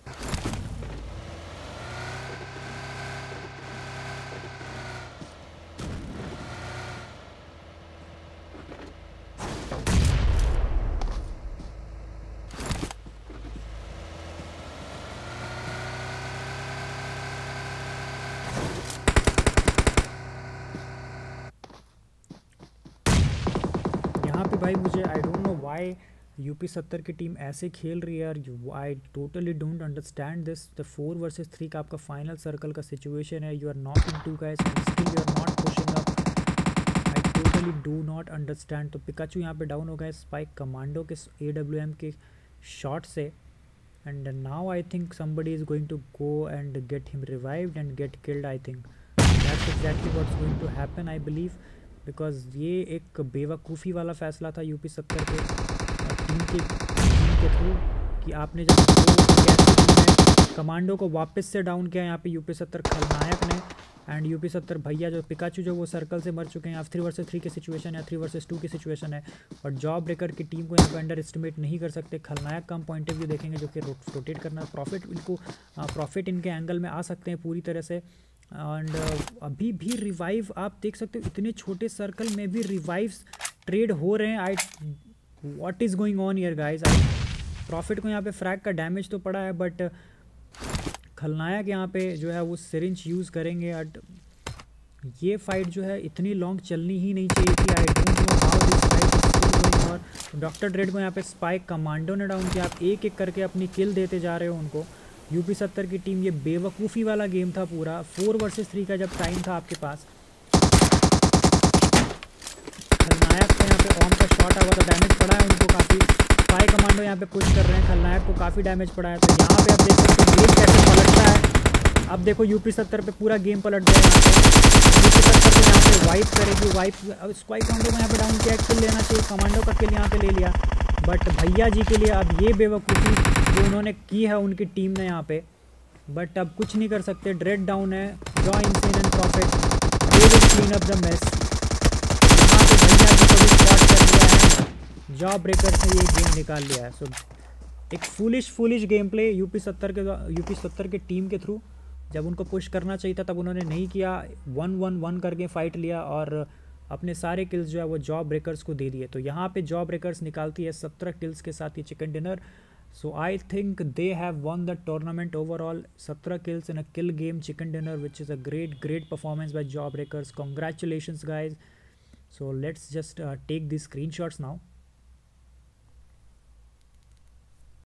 भाई मुझे I don't know why UP 70 की टीम ऐसे खेल रही है यार, I totally don't understand this. The 4 versus 3 का आपका फाइनल सर्कल का सिचुएशन है, you are not in 2 guys and still you are not pushing up. I totally do not understand. तो पिकाचू यहाँ पे डाउन हो गए स्पाइक कमांडो के AWM के शॉट से, and now I think somebody is going to go and get him revived and get killed. I think that's exactly what's going to happen I believe, because ये एक बेवकूफ़ी वाला फ़ैसला था यूपी 70 के टीम के थ्रू कि आपने जब कमांडो को वापस से डाउन किया यहाँ पे यूपी 70 खलनायक ने, एंड यूपी 70 भैया जो पिकाचू जो वो सर्कल से मर चुके हैं। अब 3 वर्सेस 3 की सिचुएशन है, 3 वर्सेस 2 की सिचुएशन है, और जॉब ब्रेकर की टीम को यहाँ पे अंडर एस्टिमेट नहीं कर सकते। खलनायक का हम पॉइंट ऑफ व्यू देखेंगे जो कि रोटेट करना, प्रॉफिट इनके एंगल में आ सकते हैं पूरी तरह से। एंड अभी भी रिवाइव आप देख सकते हो, इतने छोटे सर्कल में भी रिवाइव्स ट्रेड हो रहे हैं। What is going on here guys. Profit को यहाँ पे फ्रैग का डैमेज तो पड़ा है, बट खलनायक यहाँ पे जो है वो सिरिंज यूज़ करेंगे। एंड ये फाइट जो है इतनी लॉन्ग चलनी ही नहीं चाहिए थी। I don't know how this fight is still going. और डॉक्टर ड्रेड को यहाँ पे स्पाइक कमांडो ने डाउन किया। आप एक एक करके अपनी किल देते जा रहे हो उनको। यूपी 70 की टीम, ये बेवकूफ़ी वाला गेम था पूरा। 4 वर्सेस 3 का जब टाइम था आपके पास, खलनायक को यहाँ पे ऑम का शॉट आया था, डैमेज पड़ा है उनको काफ़ी। स्पाई कमांडो यहाँ पे पुश कर रहे हैं, खलनायक को काफ़ी डैमेज पड़ा है। तो यहाँ पे आप देख सकते हो गेम कैसे पलटता है। अब देखो यूपी 70 पे पूरा गेम पलट गया। यहाँ पे यूपी 70 को यहाँ पे वाइप करेगी, अब स्पाई कमांडो को यहाँ पे डाउन किया, किल लेना चाहिए, कमांडो का किल यहाँ पे ले लिया। बट भैया जी के लिए अब ये बेवकूफ़ी जो उन्होंने की है उनकी टीम ने यहाँ पे, बट अब कुछ नहीं कर सकते। ड्रेड डाउन है, jaw insane and profit, they will clean up the mess. यहाँ पे भैया जी को भी स्पॉट कर लिया है, जॉ ब्रेकर से ये गेम निकाल लिया है। सो एक फुलिश गेम प्ले यूपी 70 के टीम के थ्रू। जब उनको पुश करना चाहिए था तब उन्होंने नहीं किया, 1-1-1 करके फाइट लिया और अपने सारे किल्स जो है वो जॉब ब्रेकर्स को दे दिए। तो यहाँ पे जॉब ब्रेकर्स निकालती है 17 किल्स के साथ ये chicken dinner. So I think they have won the tournament overall. 17 kills in a kill game chicken dinner, which is a great performance by job breakers. Congratulations guys. So let's just take the screenshots now.